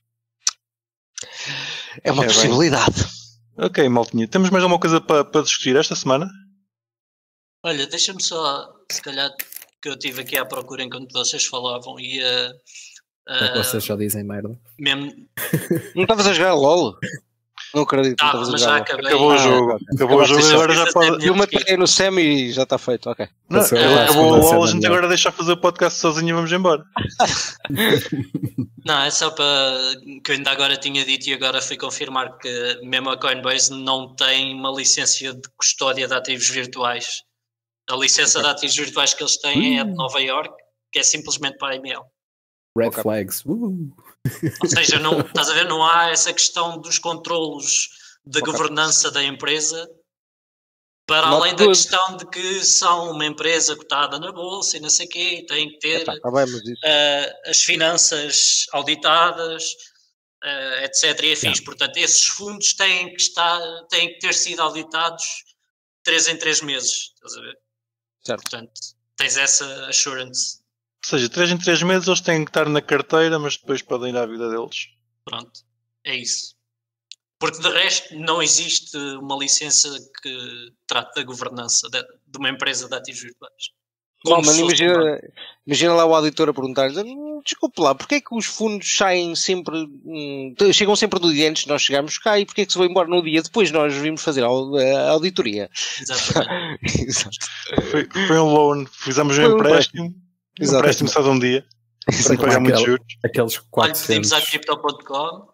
Speaker 2: é uma possibilidade.
Speaker 1: Ok, maltinha. Temos mais alguma coisa para discutir esta semana?
Speaker 4: Olha, deixa-me só, se calhar, que eu estive aqui à procura enquanto vocês falavam e
Speaker 3: vocês já dizem merda.
Speaker 4: Mesmo...
Speaker 2: Não estavas a jogar LOL? Não acredito.
Speaker 4: Mas já acabei.
Speaker 1: Acabou o jogo. Acabou o jogo, agora já pode...
Speaker 2: Eu matei no SEM e já está feito, ok.
Speaker 1: Não, acabou o LOL, a gente agora deixa fazer o podcast sozinho e vamos embora.
Speaker 4: Não, é só para que eu ainda agora tinha dito e agora fui confirmar que mesmo a Coinbase não tem uma licença de custódia de ativos virtuais. A licença de ativos virtuais que eles têm é de Nova York, que é simplesmente para a AML.
Speaker 3: Red flags.
Speaker 4: Ou seja, estás a ver, não há essa questão dos controlos da governança da empresa, para além da questão de que são uma empresa cotada na bolsa e não sei o quê, e têm que ter as finanças auditadas. etc. e afins. Portanto, esses fundos têm que ter sido auditados 3 em 3 meses. Estás a ver?
Speaker 2: Certo.
Speaker 4: Portanto, tens essa assurance.
Speaker 1: Ou seja, 3 em 3 meses eles têm que estar na carteira, mas depois podem ir à vida deles.
Speaker 4: Pronto, é isso. Porque de resto não existe uma licença que trate da governança de uma empresa de ativos virtuais.
Speaker 2: Bom, mas imagina lá o auditor a perguntar-lhes: desculpe lá, porque é que os fundos saem sempre, chegam sempre no dia antes de nós chegarmos cá e porque é que se vão embora no dia depois nós vimos fazer a auditoria?
Speaker 4: Exatamente.
Speaker 2: Exato.
Speaker 1: Foi um loan, fizemos um empréstimo. Um empréstimo só de um dia. Para pagar muitos juros.
Speaker 3: Aqueles 400...
Speaker 4: Olha, pedimos à Crypto.com.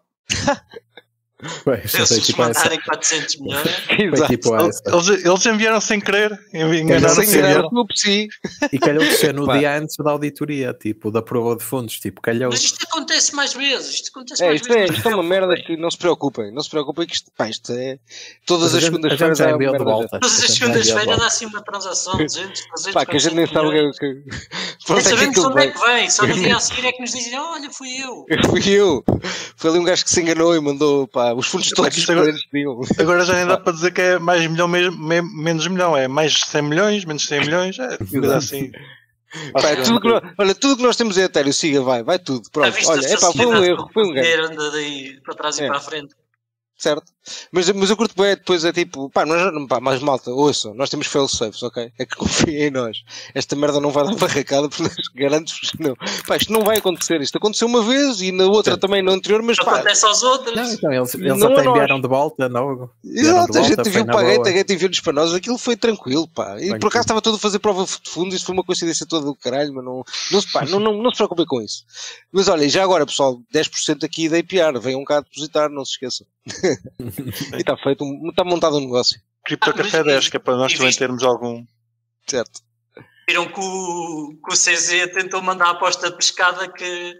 Speaker 3: Se
Speaker 4: eles mandarem 400 milhões.
Speaker 1: Eles enviaram sem querer. Enganaram-se.
Speaker 3: E calhou de ser no dia antes da auditoria, tipo, da prova de fundos. Tipo, calhou.
Speaker 4: Mas isto acontece mais vezes. Isto
Speaker 2: é uma merda que não se preocupem. Não se preocupem que isto é... Todas as segundas-feiras
Speaker 3: é meio de volta.
Speaker 4: Todas as segundas-feiras dá assim uma transação de 200, 300,
Speaker 2: pá, que a gente nem sabe o que...
Speaker 4: Nem sabemos de onde é que vem. Só no dia a seguir é que nos dizem: olha, fui eu.
Speaker 2: Foi ali um gajo que se enganou e mandou, pá, os fundos todos
Speaker 1: agora já nem dá para dizer que é mais milhão, menos milhão, é mais 100 milhões, menos 100 milhões, é tudo assim.
Speaker 2: Pá, tudo que nós temos é Ethereum, siga, vai tudo. Pronto. Olha, foi um erro, foi um ganho.
Speaker 4: Anda daí para trás e para a frente.
Speaker 2: Certo? Mas eu curto bem, depois é tipo, mais malta, ouçam, nós temos fail-safes, ok? É que confiem em nós. Esta merda não vai dar barracada, porque garanto-vos que não. Pá, isto não vai acontecer. Isto aconteceu uma vez e na outra também, no anterior, mas pá.
Speaker 4: Acontece aos outros.
Speaker 3: Não, então, eles até enviaram de volta, não?
Speaker 2: Exato, a gente viu para a Gate enviou-nos para nós, aquilo foi tranquilo, pá. E por acaso estava todo a fazer prova de fundo, isto foi uma coincidência toda do caralho, mas não se preocupem com isso. Mas olha, já agora, pessoal, 10% aqui da APR, venham cá depositar, não se esqueçam. E está feito, está montado um negócio.
Speaker 1: Cripto Café 10, que é para nós também termos algum.
Speaker 2: Certo.
Speaker 4: Viram que o CZ tentou mandar a aposta pescada que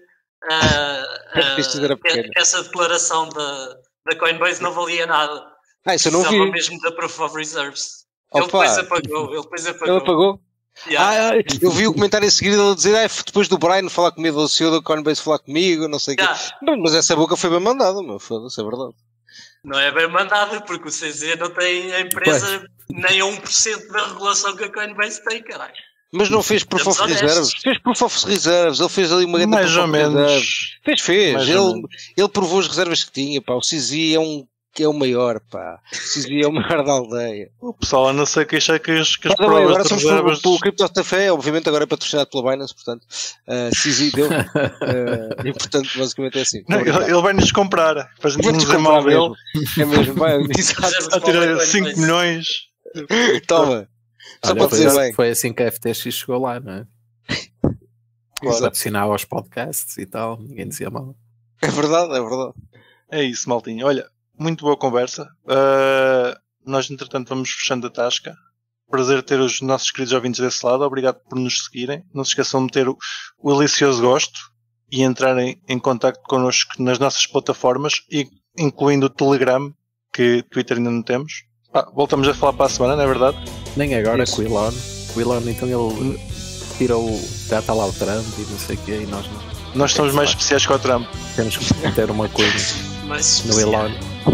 Speaker 4: essa declaração da Coinbase não valia nada.
Speaker 2: Isso eu não vi.
Speaker 4: Mesmo da Proof of Reserves.
Speaker 2: Ele depois apagou. Yeah. Eu vi o comentário em seguida ele dizer depois do Brian falar comigo, do CEO da Coinbase falar comigo, não sei o quê. Mas essa boca foi bem mandada, meu, foda-se, é verdade.
Speaker 4: Não é bem mandada, porque o CZ não tem a empresa nem a 1% da regulação que a Coinbase tem, caralho.
Speaker 2: Mas não fez Proof of Reserves. Fez Proof of Reserves. Ele fez ali uma grande
Speaker 1: mais ou menos.
Speaker 2: Fez. Ele provou as reservas que tinha, pá. O CZ é o maior, pá. O CZ é o maior da aldeia.
Speaker 1: O pessoal anda a ser queixar que as
Speaker 2: provas agora de reservas... O Crypto Café, obviamente, agora é patrocinado pela Binance, portanto, CZ deu. E, portanto, basicamente é assim.
Speaker 1: Não, ele vai-nos comprar. Para a gente não dizer mal dele.
Speaker 2: É mesmo, vai.
Speaker 1: A tirar 5 milhões.
Speaker 2: Toma. Só para dizer bem.
Speaker 3: Foi assim que a FTX chegou lá, não é? Patrocinava aos podcasts e tal, ninguém dizia mal.
Speaker 2: É verdade, é verdade.
Speaker 1: É isso, maltinho. Olha, muito boa conversa. Nós, entretanto, vamos fechando a tasca. Prazer ter os nossos queridos ouvintes desse lado. Obrigado por nos seguirem. Não se esqueçam de meter o delicioso gosto e entrarem em contacto connosco nas nossas plataformas, incluindo o Telegram, que Twitter ainda não temos. Voltamos a falar para a semana, não é verdade?
Speaker 3: Nem agora com o Elon. O Elon, então, ele tirou já está lá o Trump e não sei o quê, e nós não.
Speaker 1: Nós somos mais especiais que o Trump.
Speaker 3: Temos que ter uma coisa no Elon.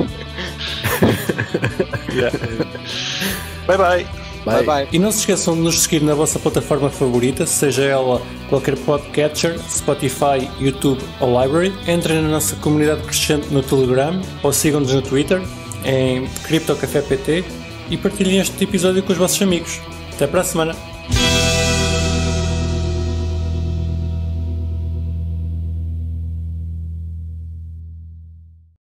Speaker 1: Bye bye.
Speaker 7: E não se esqueçam de nos seguir na vossa plataforma favorita, seja ela qualquer podcatcher, Spotify, YouTube ou Library. Entrem na nossa comunidade crescente no Telegram ou sigam-nos no Twitter em CryptoCafé PT e partilhem este episódio com os vossos amigos. Até para a semana!